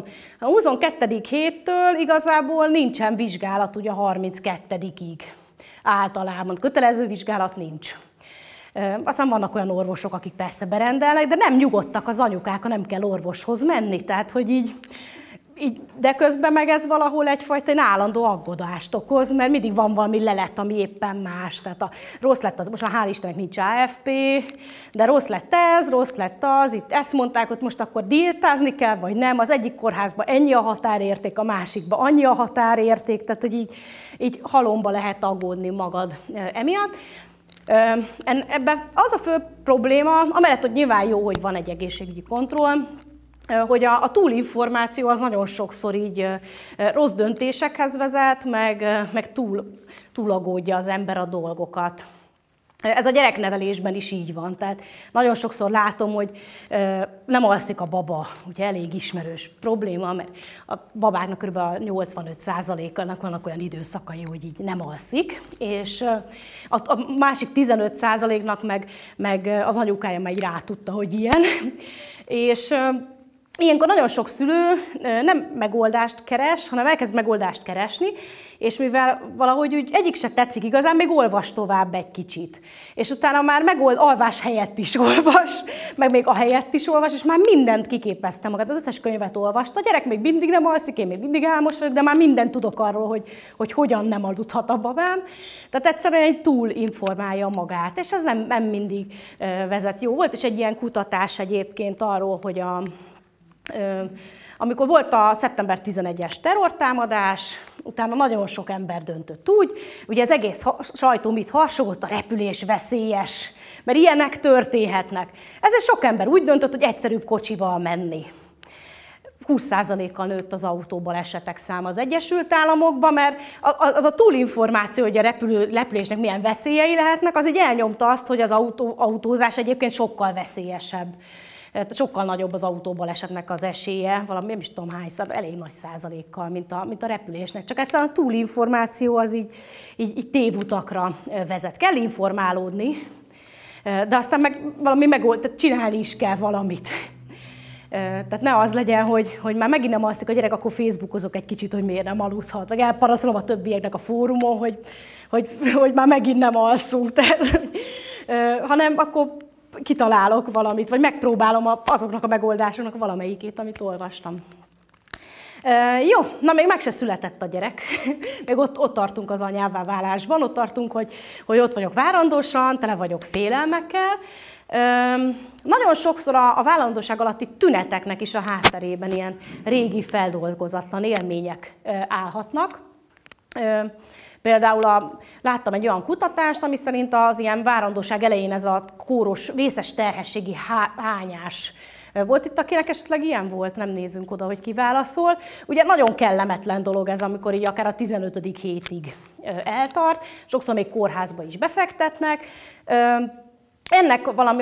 Speaker 1: 22. héttől igazából nincsen vizsgálat ugye a 32-ig általában. Kötelező vizsgálat nincs. Aztán vannak olyan orvosok, akik persze berendelnek, de nem nyugodtak az anyukák, ha nem kell orvoshoz menni. Tehát, hogy így, de közben meg ez valahol egyfajta állandó aggodást okoz, mert mindig van valami lelet, ami éppen más. Tehát rossz lett az, most már hál' Istennek nincs AFP, de rossz lett ez, rossz lett az, itt ezt mondták, hogy most akkor diétázni kell, vagy nem. Az egyik kórházban ennyi a határérték, a másikban annyi a határérték, tehát hogy így halomba lehet aggódni magad emiatt. Ebben az a fő probléma, amellett, hogy nyilván jó, hogy van egy egészségügyi kontroll, hogy a túlinformáció az nagyon sokszor így rossz döntésekhez vezet, meg túlagódja az ember a dolgokat. Ez a gyereknevelésben is így van, tehát nagyon sokszor látom, hogy nem alszik a baba, ugye elég ismerős probléma, mert a babáknak kb. 85%-nak vannak olyan időszakai, hogy így nem alszik, és a másik 15%-nak meg az anyukája meg rá tudta, hogy ilyen, és ilyenkor nagyon sok szülő nem megoldást keres, hanem elkezd megoldást keresni, és mivel valahogy úgy egyik se tetszik igazán, még olvas tovább egy kicsit. És utána már alvás helyett is olvas, meg még a helyett is olvas, és már mindent kiképezte magát. Az összes könyvet olvasta. A gyerek még mindig nem alszik, én még mindig álmos vagyok, de már mindent tudok arról, hogy hogyan nem aludhat a babám. Tehát egyszerűen túl informálja magát, és ez nem mindig vezet jó. Volt is egy ilyen kutatás egyébként arról, hogy amikor volt a szeptember 11-es terrortámadás, utána nagyon sok ember döntött úgy, ugye az egész sajtó mit harsogott, a repülés veszélyes, mert ilyenek történhetnek. Ezért sok ember úgy döntött, hogy egyszerűbb kocsival menni. 20%-kal nőtt az autóbalesetek száma az Egyesült Államokban, mert az a túlinformáció, hogy a repülésnek milyen veszélyei lehetnek, az így elnyomta azt, hogy az autózás egyébként sokkal veszélyesebb. Sokkal nagyobb az autóbalesetnek az esélye, valami nem is tudom hányszor, elég nagy százalékkal, mint a repülésnek. Csak egyszerűen a túlinformáció az így tévutakra vezet. Kell informálódni, de aztán meg valami tehát csinálni is kell valamit. Tehát ne az legyen, hogy már megint nem alszik a gyerek, akkor facebookozok egy kicsit, hogy miért nem aludhat. Vagy elparaszolom a többieknek a fórumon, hogy már megint nem alszunk. Tehát, hanem akkor kitalálok valamit, vagy megpróbálom azoknak a megoldásoknak valamelyikét, amit olvastam. Jó, na még meg se született a gyerek, még ott tartunk az anyává válásban, ott tartunk, hogy ott vagyok várandósan, tele vagyok félelmekkel. Nagyon sokszor a várandóság alatti tüneteknek is a hátterében ilyen régi feldolgozatlan élmények állhatnak. Például láttam egy olyan kutatást, ami szerint az ilyen várandóság elején ez a kóros, vészes terhességi hányás. Volt itt, akinek esetleg ilyen volt? Nem nézünk oda, hogy ki válaszol. Ugye nagyon kellemetlen dolog ez, amikor így akár a 15. hétig eltart. Sokszor még kórházba is befektetnek. Ennek valami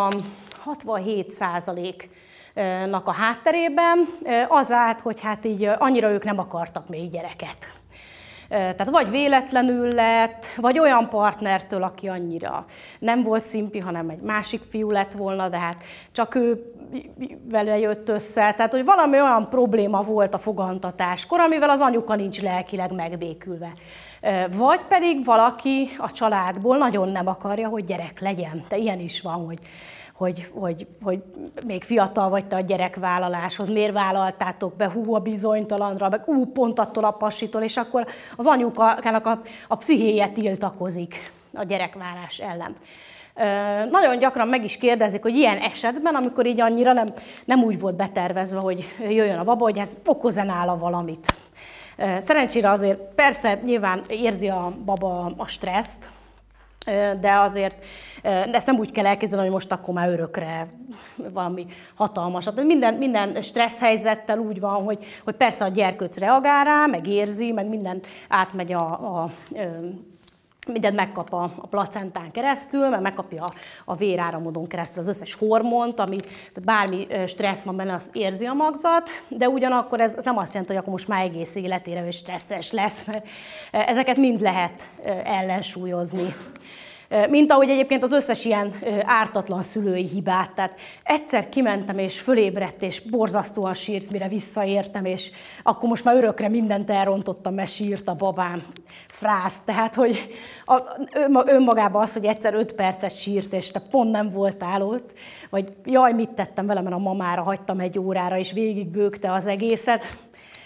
Speaker 1: 67%-nak a hátterében az állt, hogy hát így annyira ők nem akartak még gyereket. Tehát vagy véletlenül lett, vagy olyan partnertől, aki annyira nem volt szimpi, hanem egy másik fiú lett volna, de hát csak ő vele jött össze. Tehát, hogy valami olyan probléma volt a fogantatáskor, amivel az anyuka nincs lelkileg megbékülve. Vagy pedig valaki a családból nagyon nem akarja, hogy gyerek legyen. De ilyen is van, hogy még fiatal vagy te a gyerekvállaláshoz, miért vállaltátok be, a bizonytalanra, meg pont attól a pasitól, és akkor az anyukának a pszichéje tiltakozik a gyerekvállalás ellen. Nagyon gyakran meg is kérdezik, hogy ilyen esetben, amikor így annyira nem úgy volt betervezve, hogy jöjjön a baba, hogy ez okoz-e nála valamit. Szerencsére azért persze nyilván érzi a baba a stresszt, de azért ezt nem úgy kell elképzelni, hogy most akkor már örökre valami hatalmasat. Minden stressz helyzettel úgy van, hogy persze a gyerkőc reagál rá, meg érzi, meg minden átmegy mindent megkap a placentán keresztül, meg megkapja a véráramodon keresztül az összes hormont, tehát bármi stressz van benne, azt érzi a magzat, de ugyanakkor ez nem azt jelenti, hogy akkor most már egész életére ő stresszes lesz, mert ezeket mind lehet ellensúlyozni. Mint ahogy egyébként az összes ilyen ártatlan szülői hibát. Tehát egyszer kimentem és fölébredt, és borzasztóan sírt, mire visszaértem, és akkor most már örökre mindent elrontottam, mert sírt a babám. Frász. Tehát, hogy önmagában az, hogy egyszer 5 percet sírt, és te pont nem voltál ott, vagy jaj, mit tettem vele, mert a mamára hagytam 1 órára, és végigbőgte az egészet.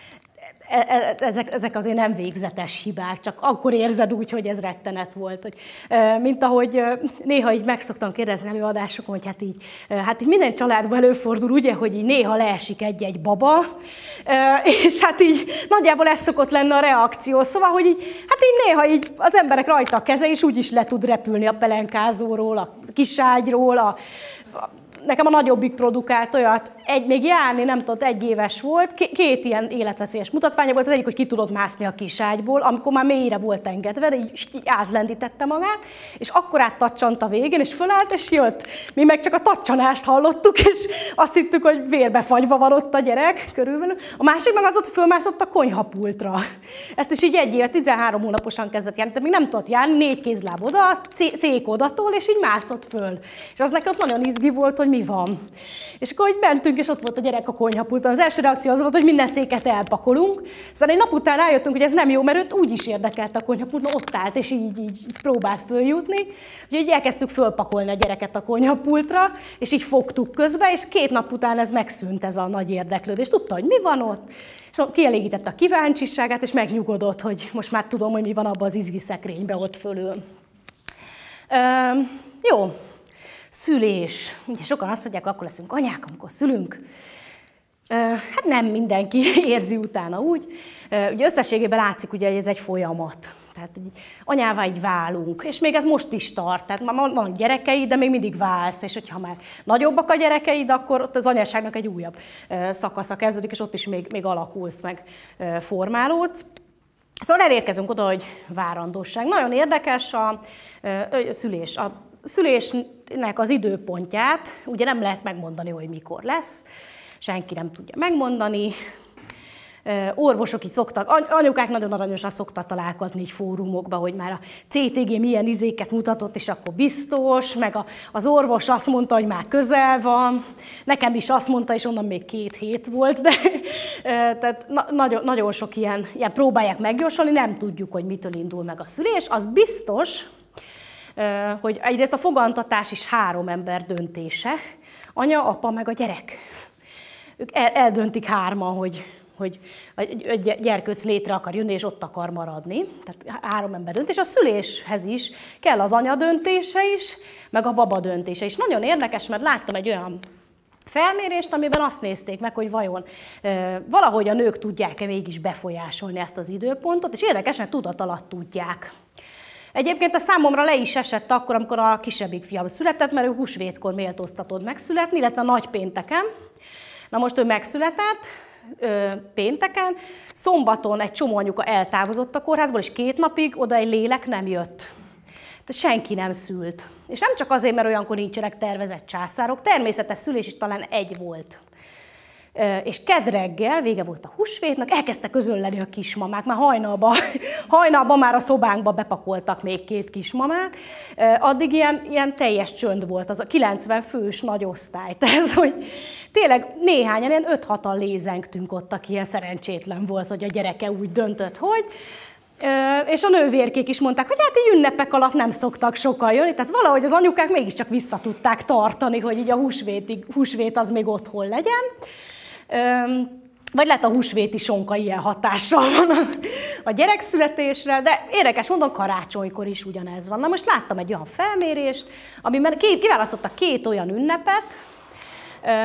Speaker 1: Ezek azért nem végzetes hibák, csak akkor érzed úgy, hogy ez rettenet volt. Mint ahogy néha így meg szoktam kérdezni előadásokon, hogy hát így minden családban előfordul, ugye, hogy így néha leesik egy baba, és hát így nagyjából ez szokott lenni a reakció. Szóval, hogy így néha így az emberek rajta a keze, és úgy is le tud repülni a pelenkázóról, a kiságyról, nekem a nagyobbik produkált olyat, még járni, nem tudott, 1 éves volt, 2 ilyen életveszélyes mutatványa volt, az egyik, hogy ki tudott mászni a kiságyból, amikor már mélyre volt engedve, így átlendítette magát, és akkor áttacsant a végén, és fölállt, és jött. Mi meg csak a tacsanást hallottuk, és azt hittük, hogy vérbefagyva van ott a gyerek körülbelül. A másik meg az ott fölmászott a konyhapultra. Ezt is így 1 éves, 13 hónaposan kezdett járni, tehát még nem tudott járni, 4 kézláb oda, szék odatól, és így mászott föl. És az nekem nagyon izgi volt, hogy mi van. És akkor így mentünk, és ott volt a gyerek a konyhapulton. Az első reakció az volt, hogy minden széket elpakolunk. Szóval egy nap után rájöttünk, hogy ez nem jó, mert őt úgy is érdekelt a konyhapulton, ott állt, és így próbált följutni. Úgyhogy elkezdtük fölpakolni a gyereket a konyhapultra, és így fogtuk közbe, és 2 nap után ez megszűnt, ez a nagy érdeklődés. Tudta, hogy mi van ott, és kielégítette a kíváncsiságát, és megnyugodott, hogy most már tudom, hogy mi van abban az izgi szekrényben ott fölül. Jó. Szülés. Ugye sokan azt mondják, akkor leszünk anyák, amikor szülünk. Hát nem mindenki érzi utána úgy. Ugye összességében látszik, ugye, hogy ez egy folyamat. Tehát anyává így válunk, és még ez most is tart. Tehát már van gyerekeid, de még mindig válsz, és hogyha már nagyobbak a gyerekeid, akkor ott az anyaságnak egy újabb szakasza kezdődik, és ott is még alakulsz, meg formálódsz. Szóval elérkezünk oda, hogy várandóság. Nagyon érdekes a szülés. A szülésnek az időpontját ugye nem lehet megmondani, hogy mikor lesz. Senki nem tudja megmondani. Orvosok így szoktak, anyukák nagyon aranyosan szoktak találkozni így fórumokba, hogy már a CTG milyen izéket mutatott, és akkor biztos, meg az orvos azt mondta, hogy már közel van. Nekem is azt mondta, és onnan még 2 hét volt, de tehát nagyon sok ilyen próbálják megjósolni, nem tudjuk, hogy mitől indul meg a szülés. Az biztos, hogy egyrészt a fogantatás is 3 ember döntése, anya, apa, meg a gyerek. Ők eldöntik 3-an, hogy a gyerkőc létre akar jönni, és ott akar maradni. Tehát 3 ember döntés. A szüléshez is kell az anya döntése is, meg a baba döntése is. Nagyon érdekes, mert láttam egy olyan felmérést, amiben azt nézték meg, hogy vajon valahogy a nők tudják-e mégis befolyásolni ezt az időpontot, és érdekes, mert tudat alatt tudják. Egyébként a számomra le is esett akkor, amikor a kisebbik fiam született, mert ő húsvétkor méltóztatod megszületni, illetve nagypénteken. Na most ő megszületett pénteken, szombaton egy csomó anyuka eltávozott a kórházból, és 2 napig oda egy lélek nem jött. Tehát senki nem szült. És nem csak azért, mert olyankor nincsenek tervezett császárok, természetes szülés is talán 1 volt. És kedd reggel, vége volt a húsvétnak, elkezdte közölleni a kismamák, már hajnalban már a szobánkba bepakoltak még 2 kismamát, addig ilyen teljes csönd volt, az a 90 fős nagy osztály, tehát hogy tényleg néhányan, ilyen 5-6-an lézengtünk ott, aki ilyen szerencsétlen volt, hogy a gyereke úgy döntött, hogy. És a nővérkék is mondták, hogy hát így ünnepek alatt nem szoktak sokan jönni, tehát valahogy az anyukák mégiscsak vissza tudták tartani, hogy így a húsvét az még otthon legyen. Vagy lehet a húsvéti sonka ilyen hatással van a gyerekszületésre, de érdekes mondom, karácsonykor is ugyanez van. Na most láttam egy olyan felmérést, amiben kiválasztottak 2 olyan ünnepet,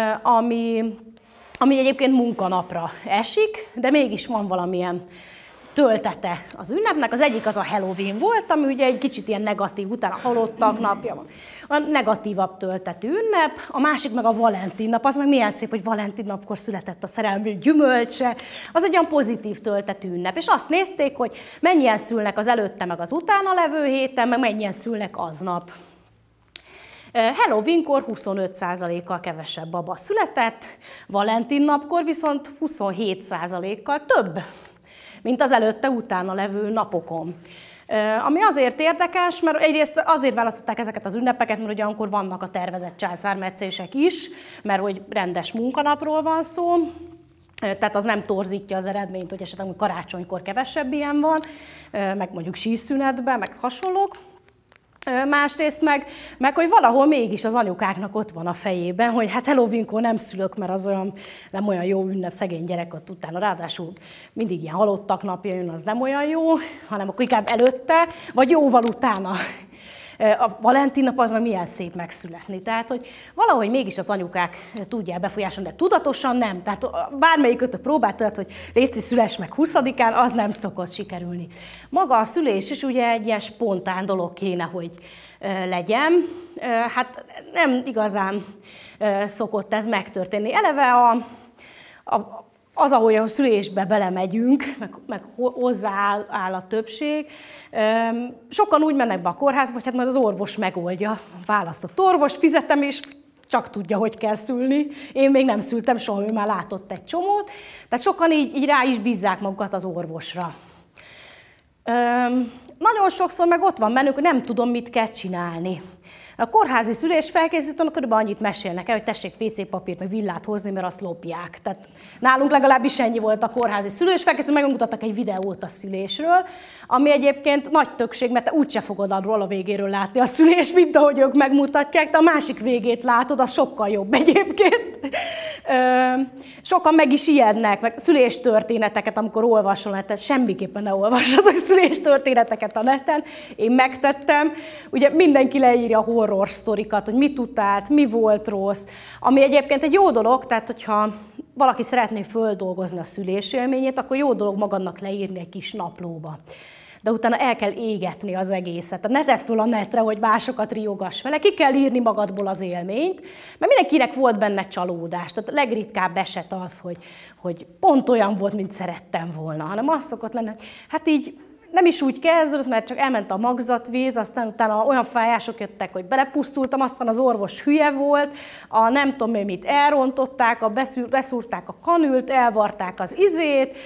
Speaker 1: ami egyébként munkanapra esik, de mégis van valamilyen töltete az ünnepnek. Az egyik az a Halloween volt, ami ugye egy kicsit ilyen negatív, utána halottak napja van. A negatívabb töltetű ünnep, a másik meg a Valentin nap, az meg milyen szép, hogy Valentin napkor született a szerelmi gyümölcse, az egy olyan pozitív töltetű ünnep. És azt nézték, hogy mennyien szülnek az előtte meg az utána levő héten, meg mennyien szülnek aznap. Halloweenkor 25%-kal kevesebb baba született, Valentin napkor viszont 27%-kal több, mint az előtte-utána levő napokon. Ami azért érdekes, mert egyrészt azért választották ezeket az ünnepeket, mert ugye akkor vannak a tervezett császármetszések is, mert hogy rendes munkanapról van szó, tehát az nem torzítja az eredményt, hogy esetleg karácsonykor kevesebb ilyen van, meg mondjuk síszünetben, meg hasonlók. Másrészt meg, hogy valahol mégis az anyukáknak ott van a fejében, hogy hát Halloweenkor nem szülök, mert az olyan, nem olyan jó ünnep, szegény gyerek ott utána, ráadásul mindig ilyen halottak napja jön, az nem olyan jó, hanem akkor inkább előtte, vagy jóval utána. A Valentin nap az meg milyen szép megszületni. Tehát, hogy valahogy mégis az anyukák tudják befolyásolni, de tudatosan nem. Tehát bármelyikötök próbált olyat, hogy léci szüless meg 20-án, az nem szokott sikerülni. Maga a szülés is ugye egy ilyen spontán dolog kéne, hogy legyen. Hát nem igazán szokott ez megtörténni. Eleve az, ahogy a szülésbe belemegyünk, meg hozzááll a többség. Sokan úgy mennek be a kórházba, hogy hát majd az orvos megoldja. Választott orvos, fizetem is, csak tudja, hogy kell szülni. Én még nem szültem soha, ő már látott egy csomót. Tehát sokan így rá is bízzák magukat az orvosra. Nagyon sokszor meg ott van bennünk, hogy nem tudom, mit kell csinálni. A kórházi szülés felkészítőnek körülbelül annyit mesélnek el, hogy tessék WC papírt, meg villát hozni, mert azt lopják. Tehát nálunk legalábbis ennyi volt a kórházi szülés felkészítő, megmutattak egy videót a szülésről, ami egyébként nagy tökség, mert te úgyse fogod arról a végéről látni a szülést, mint ahogy ők megmutatják, te a másik végét látod, az sokkal jobb egyébként. Sokan meg is ijednek, meg szüléstörténeteket, amikor olvasol a neten, semmiképpen ne olvassatok szüléstörténeteket a neten, én megtettem. Ugye mindenki leírja a horror sztorikat, hogy mit utált, mi volt rossz, ami egyébként egy jó dolog, tehát hogyha valaki szeretné földolgozni a szülésélményét, akkor jó dolog magadnak leírni egy kis naplóba. De utána el kell égetni az egészet. Tehát ne tedd föl a netre, hogy másokat riogass vele, ki kell írni magadból az élményt, mert mindenkinek volt benne csalódás. Tehát a legritkább eset az, hogy pont olyan volt, mint szerettem volna, hanem az szokott lenni, hogy hát így nem is úgy kezdődött, mert csak elment a magzatvíz, aztán utána olyan fájások jöttek, hogy belepusztultam, aztán az orvos hülye volt, a nem tudom én mit elrontották, beszúrták a kanült, elvarták az izét,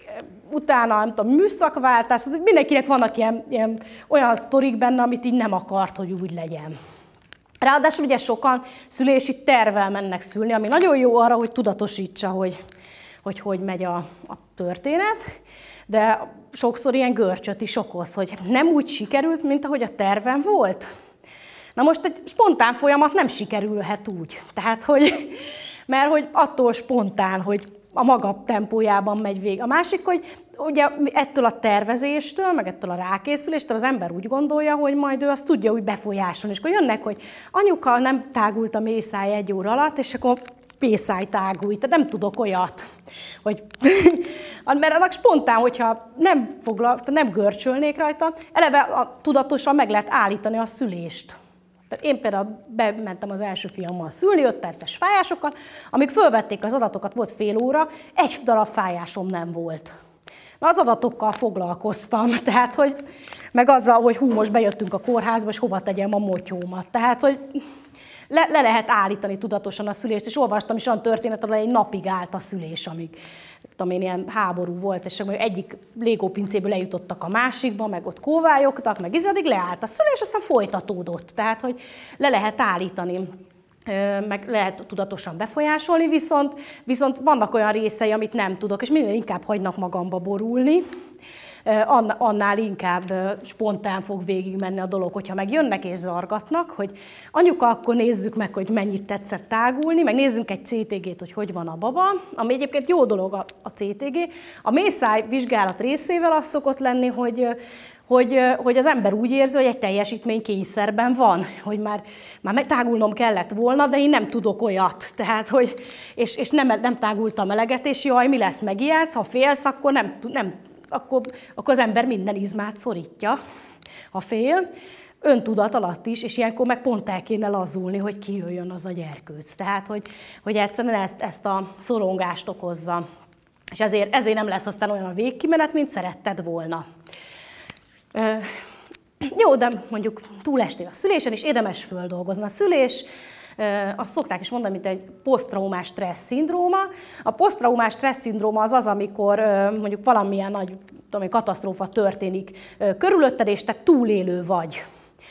Speaker 1: utána nem tudom, műszakváltás, mindenkinek vannak ilyen olyan sztorik benne, amit így nem akart, hogy úgy legyen. Ráadásul ugye sokan szülési tervvel mennek szülni, ami nagyon jó arra, hogy tudatosítsa, hogy megy a történet, de sokszor ilyen görcsöt is okoz, hogy nem úgy sikerült, mint ahogy a tervem volt. Na most egy spontán folyamat nem sikerülhet úgy. Tehát, mert hogy attól spontán, hogy a maga tempójában megy végig. A másik, hogy ugye ettől a tervezéstől, meg ettől a rákészüléstől az ember úgy gondolja, hogy majd ő azt tudja úgy befolyásolni. És akkor jönnek, hogy anyuka, nem tágult a mészáj 1 óra alatt, és akkor pészáj tágulj, tehát nem tudok olyat. Mert annak spontán, hogyha nem görcsölnék rajta, eleve tudatosan meg lehet állítani a szülést. Tehát én például bementem az első fiammal szülni, 5 perces fájásokkal, amíg fölvették az adatokat, volt fél óra, egy darab fájásom nem volt. Az adatokkal foglalkoztam, tehát, hogy meg azzal, hogy most bejöttünk a kórházba, és hova tegyem a motyómat. Tehát, hogy le lehet állítani tudatosan a szülést, és olvastam is olyan történetet, hogy egy napig állt a szülés, amíg tudom én, ilyen háború volt, és egyik légópincéből lejutottak a másikba, meg ott kóvályogtak, meg addig leállt a szülés, aztán folytatódott. Tehát, hogy le lehet állítani, meg lehet tudatosan befolyásolni, viszont vannak olyan részei, amit nem tudok, és minél inkább hagynak magamba borulni, annál inkább spontán fog végigmenni a dolog, hogyha meg jönnek és zargatnak, hogy anyuka, akkor nézzük meg, hogy mennyit tetszett tágulni, meg nézzünk egy CTG-t, hogy van a baba, ami egyébként jó dolog a CTG. A mészáj vizsgálat részével az szokott lenni, hogy az ember úgy érzi, hogy egy teljesítménykényszerben van, hogy már tágulnom kellett volna, de én nem tudok olyat. Tehát, és nem tágultam eleget, és jaj, mi lesz, megijátsz, ha félsz, akkor nem akkor az ember minden izmát szorítja, ha fél, öntudat alatt is, és ilyenkor meg pont el kéne lazulni, hogy kijöjjön az a gyerkőc. Tehát, hogy egyszerűen ezt a szorongást okozza. És ezért nem lesz aztán olyan a végkimenet, mint szeretted volna. Jó, de mondjuk túlestél a szülésen, és érdemes földolgozni. A szülés, azt szokták is mondani, mint egy posztraumás stressz szindróma. A posztraumás stressz szindróma az, amikor mondjuk valamilyen nagy katasztrófa történik körülötted, és te túlélő vagy.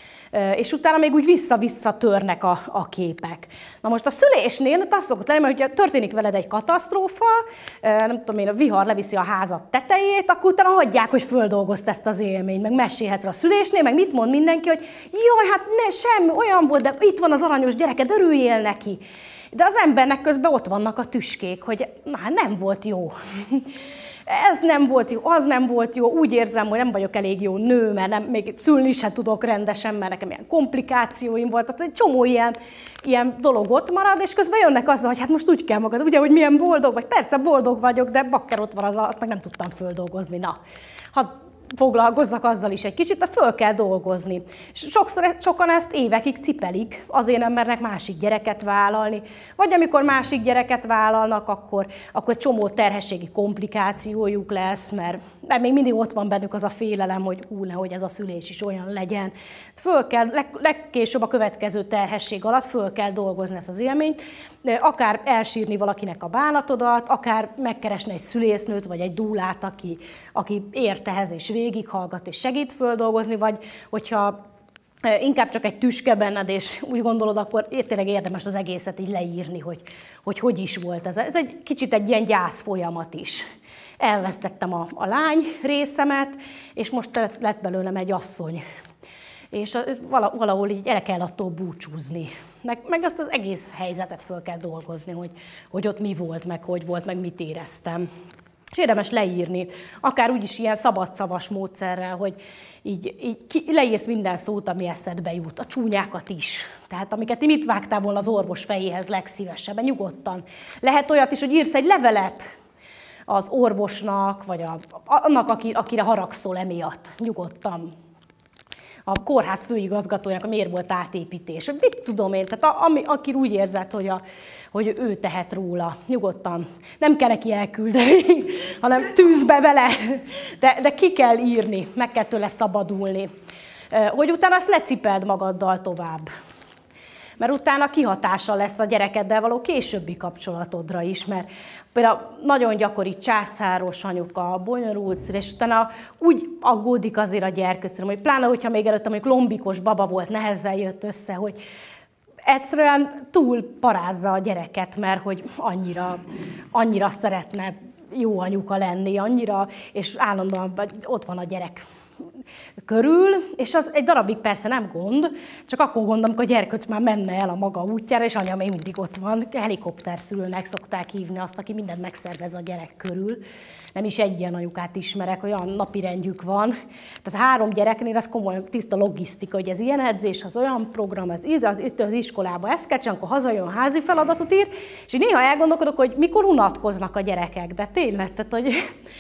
Speaker 1: És utána még úgy vissza-vissza törnek a képek. Na most a szülésnél azt szokott lenni, mert hogyha történik veled egy katasztrófa, nem tudom én, a vihar leviszi a házat tetejét, akkor utána hagyják, hogy földolgozd ezt az élményt, meg mesélhetsz a szülésnél, meg mit mond mindenki, hogy jaj, hát ne, semmi, olyan volt, de itt van az aranyos gyereked, örüljél neki. De az embernek közben ott vannak a tüskék, hogy na, nem volt jó. Ez nem volt jó, az nem volt jó, úgy érzem, hogy nem vagyok elég jó nő, mert még szülni sem tudok rendesen, mert nekem ilyen komplikációim voltak, egy csomó ilyen dolog ott marad, és közben jönnek azzal, hogy hát most úgy kell magad, ugye, hogy milyen boldog vagy, persze boldog vagyok, de bakker ott van azt meg nem tudtam földolgozni, na. Foglalkozzak azzal is egy kicsit, de föl kell dolgozni. Sokan ezt évekig cipelik, azért nem mernek másik gyereket vállalni, vagy amikor másik gyereket vállalnak, akkor csomó terhességi komplikációjuk lesz, mert még mindig ott van bennük az a félelem, hogy nehogy ez a szülés is olyan legyen. Föl kell, legkésőbb a következő terhesség alatt föl kell dolgozni ezt az élményt, akár elsírni valakinek a bánatodat, akár megkeresni egy szülésznőt, vagy egy dúlát, aki ért ehhez és végighallgat és segít földolgozni, vagy hogyha inkább csak egy tüske benned, és úgy gondolod, akkor tényleg érdemes az egészet így leírni, hogy is volt ez. Ez egy kicsit egy ilyen gyász folyamat is. Elvesztettem a lány részemet, és most lett belőlem egy asszony. És valahol így el kell attól búcsúzni. Meg azt az egész helyzetet föl kell dolgozni, hogy ott mi volt, meg mit éreztem. És érdemes leírni, akár úgyis ilyen szabadszavas módszerrel, hogy így leírsz minden szót, ami eszedbe jut, a csúnyákat is. Tehát amiket mit vágtál volna az orvos fejéhez legszívesebben, nyugodtan. Lehet olyat is, hogy írsz egy levelet az orvosnak, vagy annak, akire haragszol emiatt, nyugodtan. A kórház főigazgatójának, miért volt átépítés. Mit tudom én, tehát aki úgy érzett, hogy ő tehet róla, nyugodtan. Nem kell neki elküldeni, hanem tűzbe vele, de ki kell írni, meg kell tőle szabadulni. Hogy utána azt ne cipeld magaddal tovább. Mert utána kihatással lesz a gyerekeddel való későbbi kapcsolatodra is, mert például nagyon gyakori császáros anyuka, bonyolult szülés, és utána úgy aggódik azért a gyerkőcről, hogy pláne, hogyha még előtte mondjuk lombikos baba volt, nehezen jött össze, hogy egyszerűen túl parázza a gyereket, mert hogy annyira szeretne jó anyuka lenni, annyira, és állandóan ott van a gyerek körül, és az egy darabig persze nem gond, csak akkor gond, amikor a gyerkőc már menne el a maga útjára, és anya még mindig ott van. Helikopterszülőnek szokták hívni azt, aki mindent megszervez a gyerek körül. Nem is egy ilyen anyukát ismerek, olyan napirendjük van. Tehát 3 gyereknél ez komolyan tiszta logisztika, hogy ez ilyen edzés, az olyan program, itt az iskolába ezt kell csinálni, akkor hazajön, házi feladatot ír, és így néha elgondolkodok, hogy mikor unatkoznak a gyerekek, de tényleg, tehát, hogy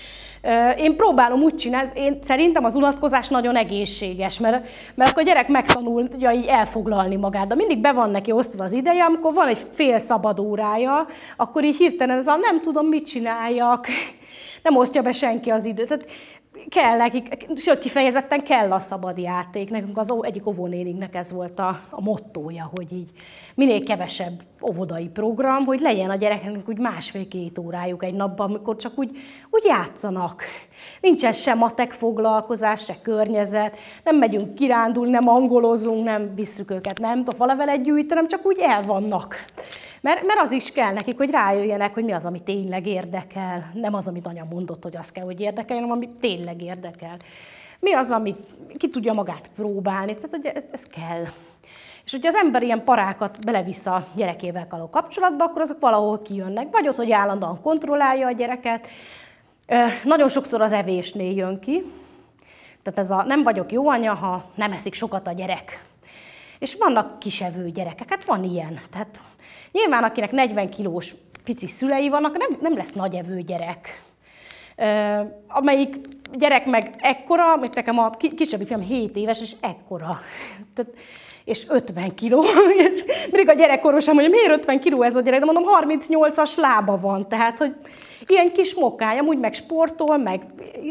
Speaker 1: én próbálom úgy csinálni, én szerintem az unatkozás nagyon egészséges, mert akkor a gyerek megtanulja így elfoglalni magát, de mindig be van neki osztva az ideje, amikor van egy fél szabad órája, akkor így hirtelen ez a nem tudom, mit csináljak, nem osztja be senki az időt. Tehát kell nekik, sőt kifejezetten kell a szabad játék. Nekünk az egyik óvónéninknek ez volt a mottója, hogy így minél kevesebb óvodai program, hogy legyen a gyerekeknek úgy 1,5-2 órájuk egy napban, amikor csak úgy játszanak. Nincsen se matek foglalkozás, se környezet, nem megyünk kirándulni, nem angolozunk, nem visszük őket, nem a falevelet gyűjtenem, csak úgy el vannak. Mert az is kell nekik, hogy rájöjjenek, hogy mi az, ami tényleg érdekel. Nem az, amit anya mondott, hogy az kell, hogy érdekeljen, hanem ami tényleg érdekel. Mi az, ami ki tudja magát próbálni, tehát hogy ez kell. És hogyha az ember ilyen parákat belevisz a gyerekével való kapcsolatba, akkor azok valahol kijönnek. Vagy ott, hogy állandóan kontrollálja a gyereket. Nagyon sokszor az evésnél jön ki. Tehát ez a nem vagyok jó anya, ha nem eszik sokat a gyerek. És vannak kisevő gyerekek, hát van ilyen. Tehát nyilván akinek 40 kilós pici szülei vannak, nem lesz nagyevő gyerek. Amelyik gyerek meg ekkora, mint nekem a kisebbi fiam 7 éves, és ekkora. Tehát, és 50 kiló. És mindig a gyerekkorosam mondja, miért 50 kiló ez a gyerek? De mondom, 38-as lába van. Tehát, hogy ilyen kis mokály, amúgy meg sportol, meg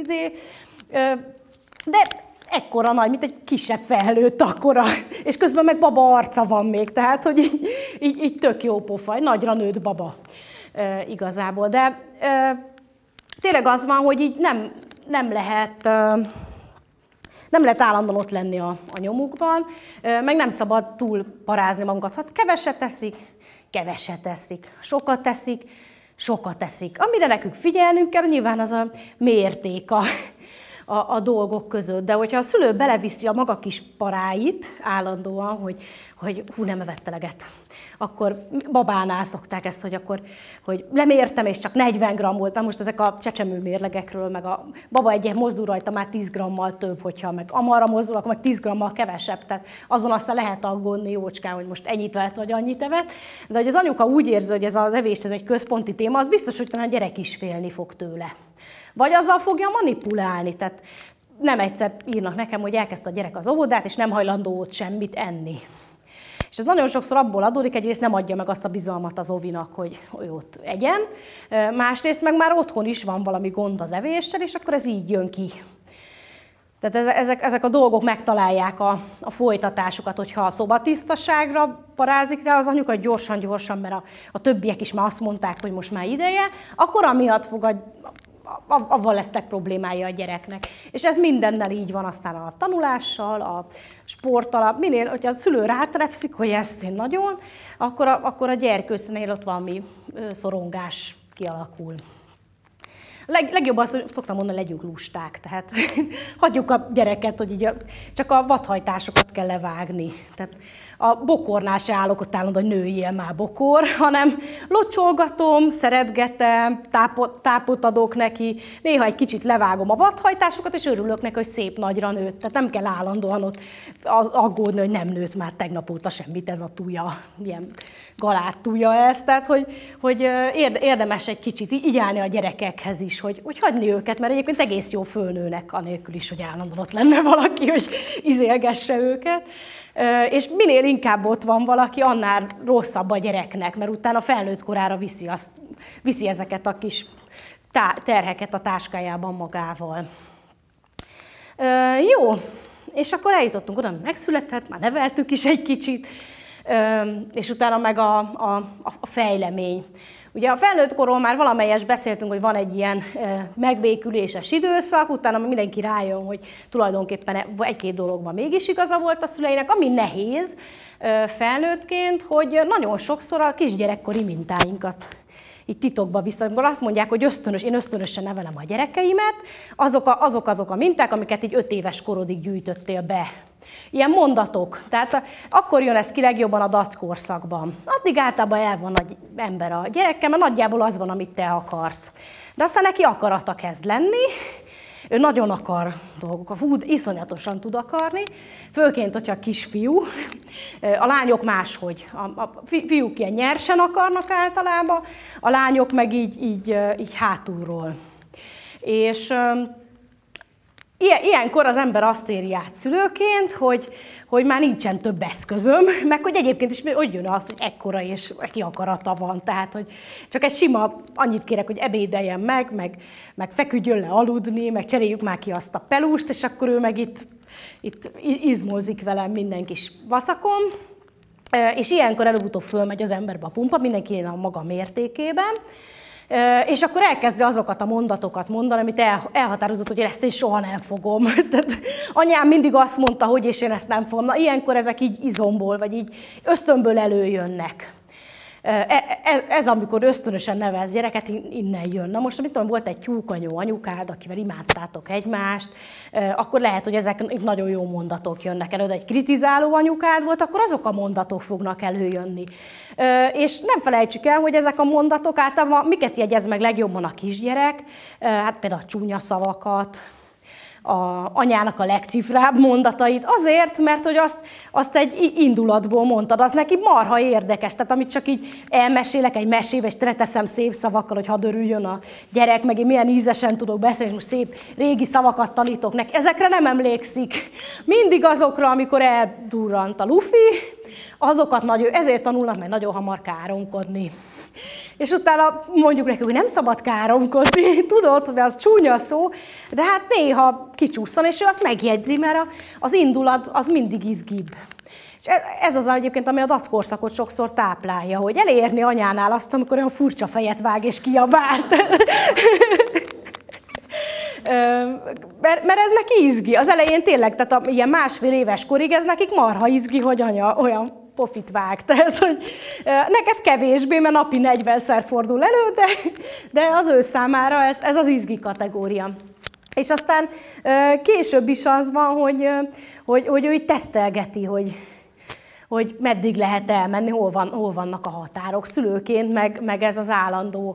Speaker 1: de ekkora nagy, mint egy kisebb felnőtt akkora. És közben meg baba arca van még, tehát, hogy így tök jó pofa, egy nagyra nőtt baba igazából. De tényleg az van, hogy így nem lehet állandóan ott lenni a nyomukban, meg nem szabad túl parázni magunkat. Ha keveset teszik, sokat teszik. Amire nekünk figyelnünk kell, nyilván az a mérték a dolgok között. De hogyha a szülő beleviszi a maga kis paráit állandóan, hogy hú, nem evett eleget, akkor babánál szokták ezt, hogy lemértem, és csak 40 g volt. Na most ezek a csecsemő mérlegekről, meg a baba egy mozdul rajta már 10 grammal több, hogyha meg amarra mozdul, akkor meg 10 grammal kevesebb. Tehát azon aztán lehet aggódni jócskán, hogy most ennyit vett, vagy annyit evett. De hogy az anyuka úgy érzi, hogy ez az evés ez egy központi téma, az biztos, hogy talán a gyerek is félni fog tőle. Vagy azzal fogja manipulálni. Tehát nem egyszer írnak nekem, hogy elkezdte a gyerek az óvodát, és nem hajlandó ott semmit enni. És ez nagyon sokszor abból adódik, egyrészt nem adja meg azt a bizalmat az ovinak, hogy ott egyen, másrészt meg már otthon is van valami gond az evéssel, és akkor ez így jön ki. Tehát ezek a dolgok megtalálják a folytatásukat, hogyha a szobatisztaságra parázik rá az anyuka gyorsan, mert a többiek is már azt mondták, hogy most már ideje, akkor amiatt avval lesznek problémája a gyereknek. És ez mindennel így van, aztán a tanulással, a sporttal, minél, hogyha a szülő rátelepszik, hogy ezt én nagyon, akkor a gyerkőcnél ott valami szorongás kialakul. Legjobban szoktam mondani, legyünk lusták, tehát hagyjuk a gyereket, hogy így csak a vadhajtásokat kell levágni. Tehát a bokornál se állok ott állandóan, hogy nőjél már bokor, hanem locsolgatom, szeretgetem, tápot adok neki, néha egy kicsit levágom a vadhajtásokat, és örülök neki, hogy szép nagyra nőtt. Tehát nem kell állandóan ott aggódni, hogy nem nőtt már tegnap óta semmit ez a tuja, ilyen galát tuja ez. Tehát, hogy érdemes egy kicsit így állni a gyerekekhez is, hogy hagyni őket, mert egyébként egész jó fölnőnek, anélkül is, hogy állandóan ott lenne valaki, hogy izélgesse őket. És minél inkább ott van valaki, annál rosszabb a gyereknek, mert utána felnőtt korára viszi ezeket a kis terheket a táskájában magával. Jó, és akkor eljutottunk oda, megszületett, már neveltük is egy kicsit, és utána meg a fejlemény. Ugye a felnőtt korról már valamelyest beszéltünk, hogy van egy ilyen megbéküléses időszak, utána mindenki rájön, hogy tulajdonképpen egy-két dologban mégis igaza volt a szüleinek, ami nehéz felnőttként, hogy nagyon sokszor a kisgyerekkori mintáinkat így titokba vissza, amikor azt mondják, hogy én ösztönösen nevelem a gyerekeimet, azok a minták, amiket így 5 éves korodig gyűjtöttél be. Ilyen mondatok. Tehát akkor jön ez ki legjobban a dackorszakban. Addig általában el van nagy ember a gyerekkel, mert nagyjából az van, amit te akarsz. De aztán neki akarata kezd lenni, ő nagyon akar dolgokat, iszonyatosan tud akarni, főként, hogyha kisfiú. A lányok máshogy. A fiúk ilyen nyersen akarnak általában, a lányok meg így hátulról. És ilyenkor az ember azt éri át szülőként, hogy már nincsen több eszközöm, meg hogy egyébként is hogy jön az, hogy ekkora és ki akarata van. Tehát, hogy csak egy sima, annyit kérek, hogy ebédeljen meg feküdjön le aludni, meg cseréljük már ki azt a pelust, és akkor ő meg itt izmózik velem minden kis vacakon. És ilyenkor előbb-utóbb fölmegy az emberbe a pumpa, mindenki a maga mértékében. És akkor elkezdi azokat a mondatokat mondani, amit elhatározott, hogy ezt én soha nem fogom. Tehát anyám mindig azt mondta, hogy és én ezt nem fogom. Na, ilyenkor ezek így izomból, vagy így ösztönből előjönnek. Ez amikor ösztönösen nevelsz gyereket, innen jön. Na most, mit tudom, volt egy tyúkanyó anyukád, akivel imádtátok egymást, akkor lehet, hogy ezek itt nagyon jó mondatok jönnek elő, de egy kritizáló anyukád volt, akkor azok a mondatok fognak előjönni. És nem felejtsük el, hogy ezek a mondatok általában miket jegyez meg legjobban a kisgyerek, hát például a csúnya szavakat, anyának a legcifrább mondatait. Azért, mert hogy azt egy indulatból mondtad, az neki marha érdekes. Tehát amit csak így elmesélek egy mesébe, és teszem szép szavakkal, hogy hadd örüljön a gyerek, meg én milyen ízesen tudok beszélni, és most szép régi szavakat tanítok neki. Ezekre nem emlékszik. Mindig azokra, amikor eldurrant a lufi, azokat ezért tanulnak meg nagyon hamar káromkodni. És utána mondjuk neki, hogy nem szabad káromkodni, tudod, hogy az csúnya szó, de hát néha kicsúszson, és ő azt megjegyzi, mert az indulat az mindig izgibb. És ez az egyébként, ami a dackorszakot sokszor táplálja, hogy elérni anyánál azt, amikor olyan furcsa fejet vág és kiabált. Mert ez neki izgi. Az elején tényleg, tehát ilyen másfél éves korig ez nekik marha izgi, hogy anya olyan pofit vág. Tehát, hogy neked kevésbé, mert napi 40-szer fordul elő, de az ő számára ez az izgi kategória. És aztán később is az van, hogy ő így tesztelgeti, hogy meddig lehet elmenni, hol vannak a határok. Szülőként meg ez az állandó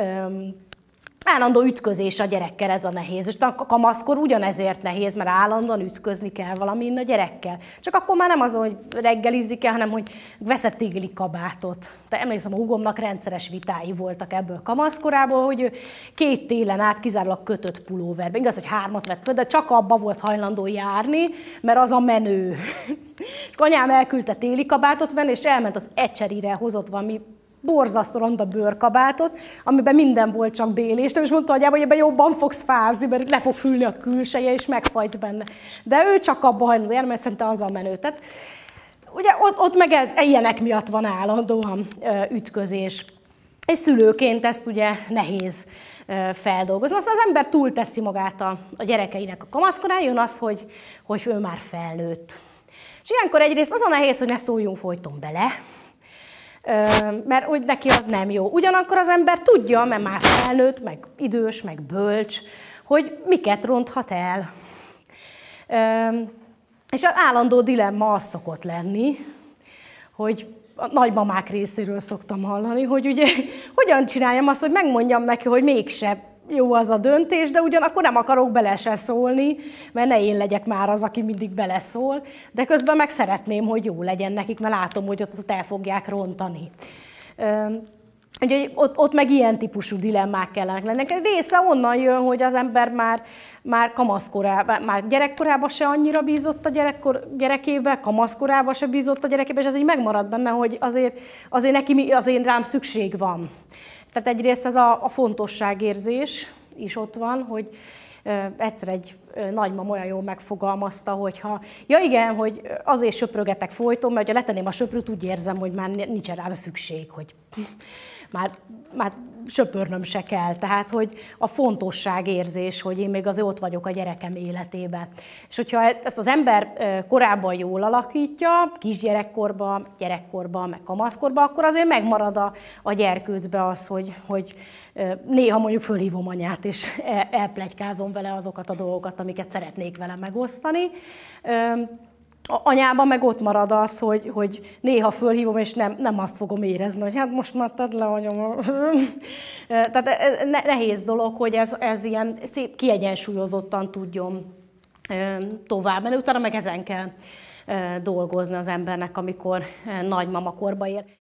Speaker 1: ütközés a gyerekkel, ez a nehéz. És a kamaszkor ugyanezért nehéz, mert állandóan ütközni kell valamin a gyerekkel. Csak akkor már nem az, hogy reggelizzik el, hanem hogy veszett téli kabátot. De emlékszem, a húgomnak rendszeres vitái voltak ebből kamaszkorából, hogy ő 2 télen át kizárólag kötött pulóverben. Igaz, hogy 3 vett, de csak abba volt hajlandó járni, mert az a menő. És anyám elküldte téli kabátot venni, és elment az Ecserire, hozott valami borzasztó ronda bőrkabátot, amiben minden volt, csak bélés. És mondta anyám, hogy ebben jobban fogsz fázni, mert le fog fülni a külseje, és megfajt benne. De ő csak abba hajlandó járni, mert szerintem az a menő. Tehát, ugye ott meg ilyenek miatt van állandóan ütközés. És szülőként ezt ugye nehéz feldolgozni. Aztán az ember túlteszi magát a gyerekeinek a kamaszkorán, jön az, hogy ő már felnőtt. És ilyenkor egyrészt az a nehéz, hogy ne szóljunk folyton bele, mert úgy neki az nem jó. Ugyanakkor az ember tudja, mert már felnőtt, meg idős, meg bölcs, hogy miket ronthat el. És az állandó dilemma az szokott lenni, hogy a nagymamák részéről szoktam hallani, hogy ugye hogyan csináljam azt, hogy megmondjam neki, hogy mégse jó az a döntés, de ugyanakkor nem akarok bele se szólni, mert ne én legyek már az, aki mindig beleszól, de közben meg szeretném, hogy jó legyen nekik, mert látom, hogy ott el fogják rontani. Ugye ott meg ilyen típusú dilemmák kellenek lennek. Része onnan jön, hogy az ember már kamaszkorában, már gyerekkorában se annyira bízott a gyerekébe, kamaszkorában se bízott a gyerekébe, és ez így megmarad benne, hogy azért neki azért rám szükség van. Tehát egyrészt ez a fontosságérzés is ott van, hogy egyszer egy nagymam olyan jól megfogalmazta, hogyha ja igen, hogy azért söprögetek folyton, mert ha letenném a söprűt, úgy érzem, hogy már nincsen rám szükség, hogy már söpörnöm se kell. Tehát, hogy a fontosságérzés, hogy én még azért ott vagyok a gyerekem életében. És hogyha ezt az ember korábban jól alakítja, kisgyerekkorban, gyerekkorban, meg kamaszkorban, akkor azért megmarad a gyerkőcbe az, hogy néha mondjuk fölhívom anyát, és elpletykázom vele azokat a dolgokat, amiket szeretnék vele megosztani. Anyában meg ott marad az, hogy néha fölhívom, és nem azt fogom érezni, hogy hát most már tedd le, anyom. Tehát nehéz dolog, hogy ez ilyen szép kiegyensúlyozottan tudjon tovább menni. Utána meg ezen kell dolgozni az embernek, amikor nagymama korba ér.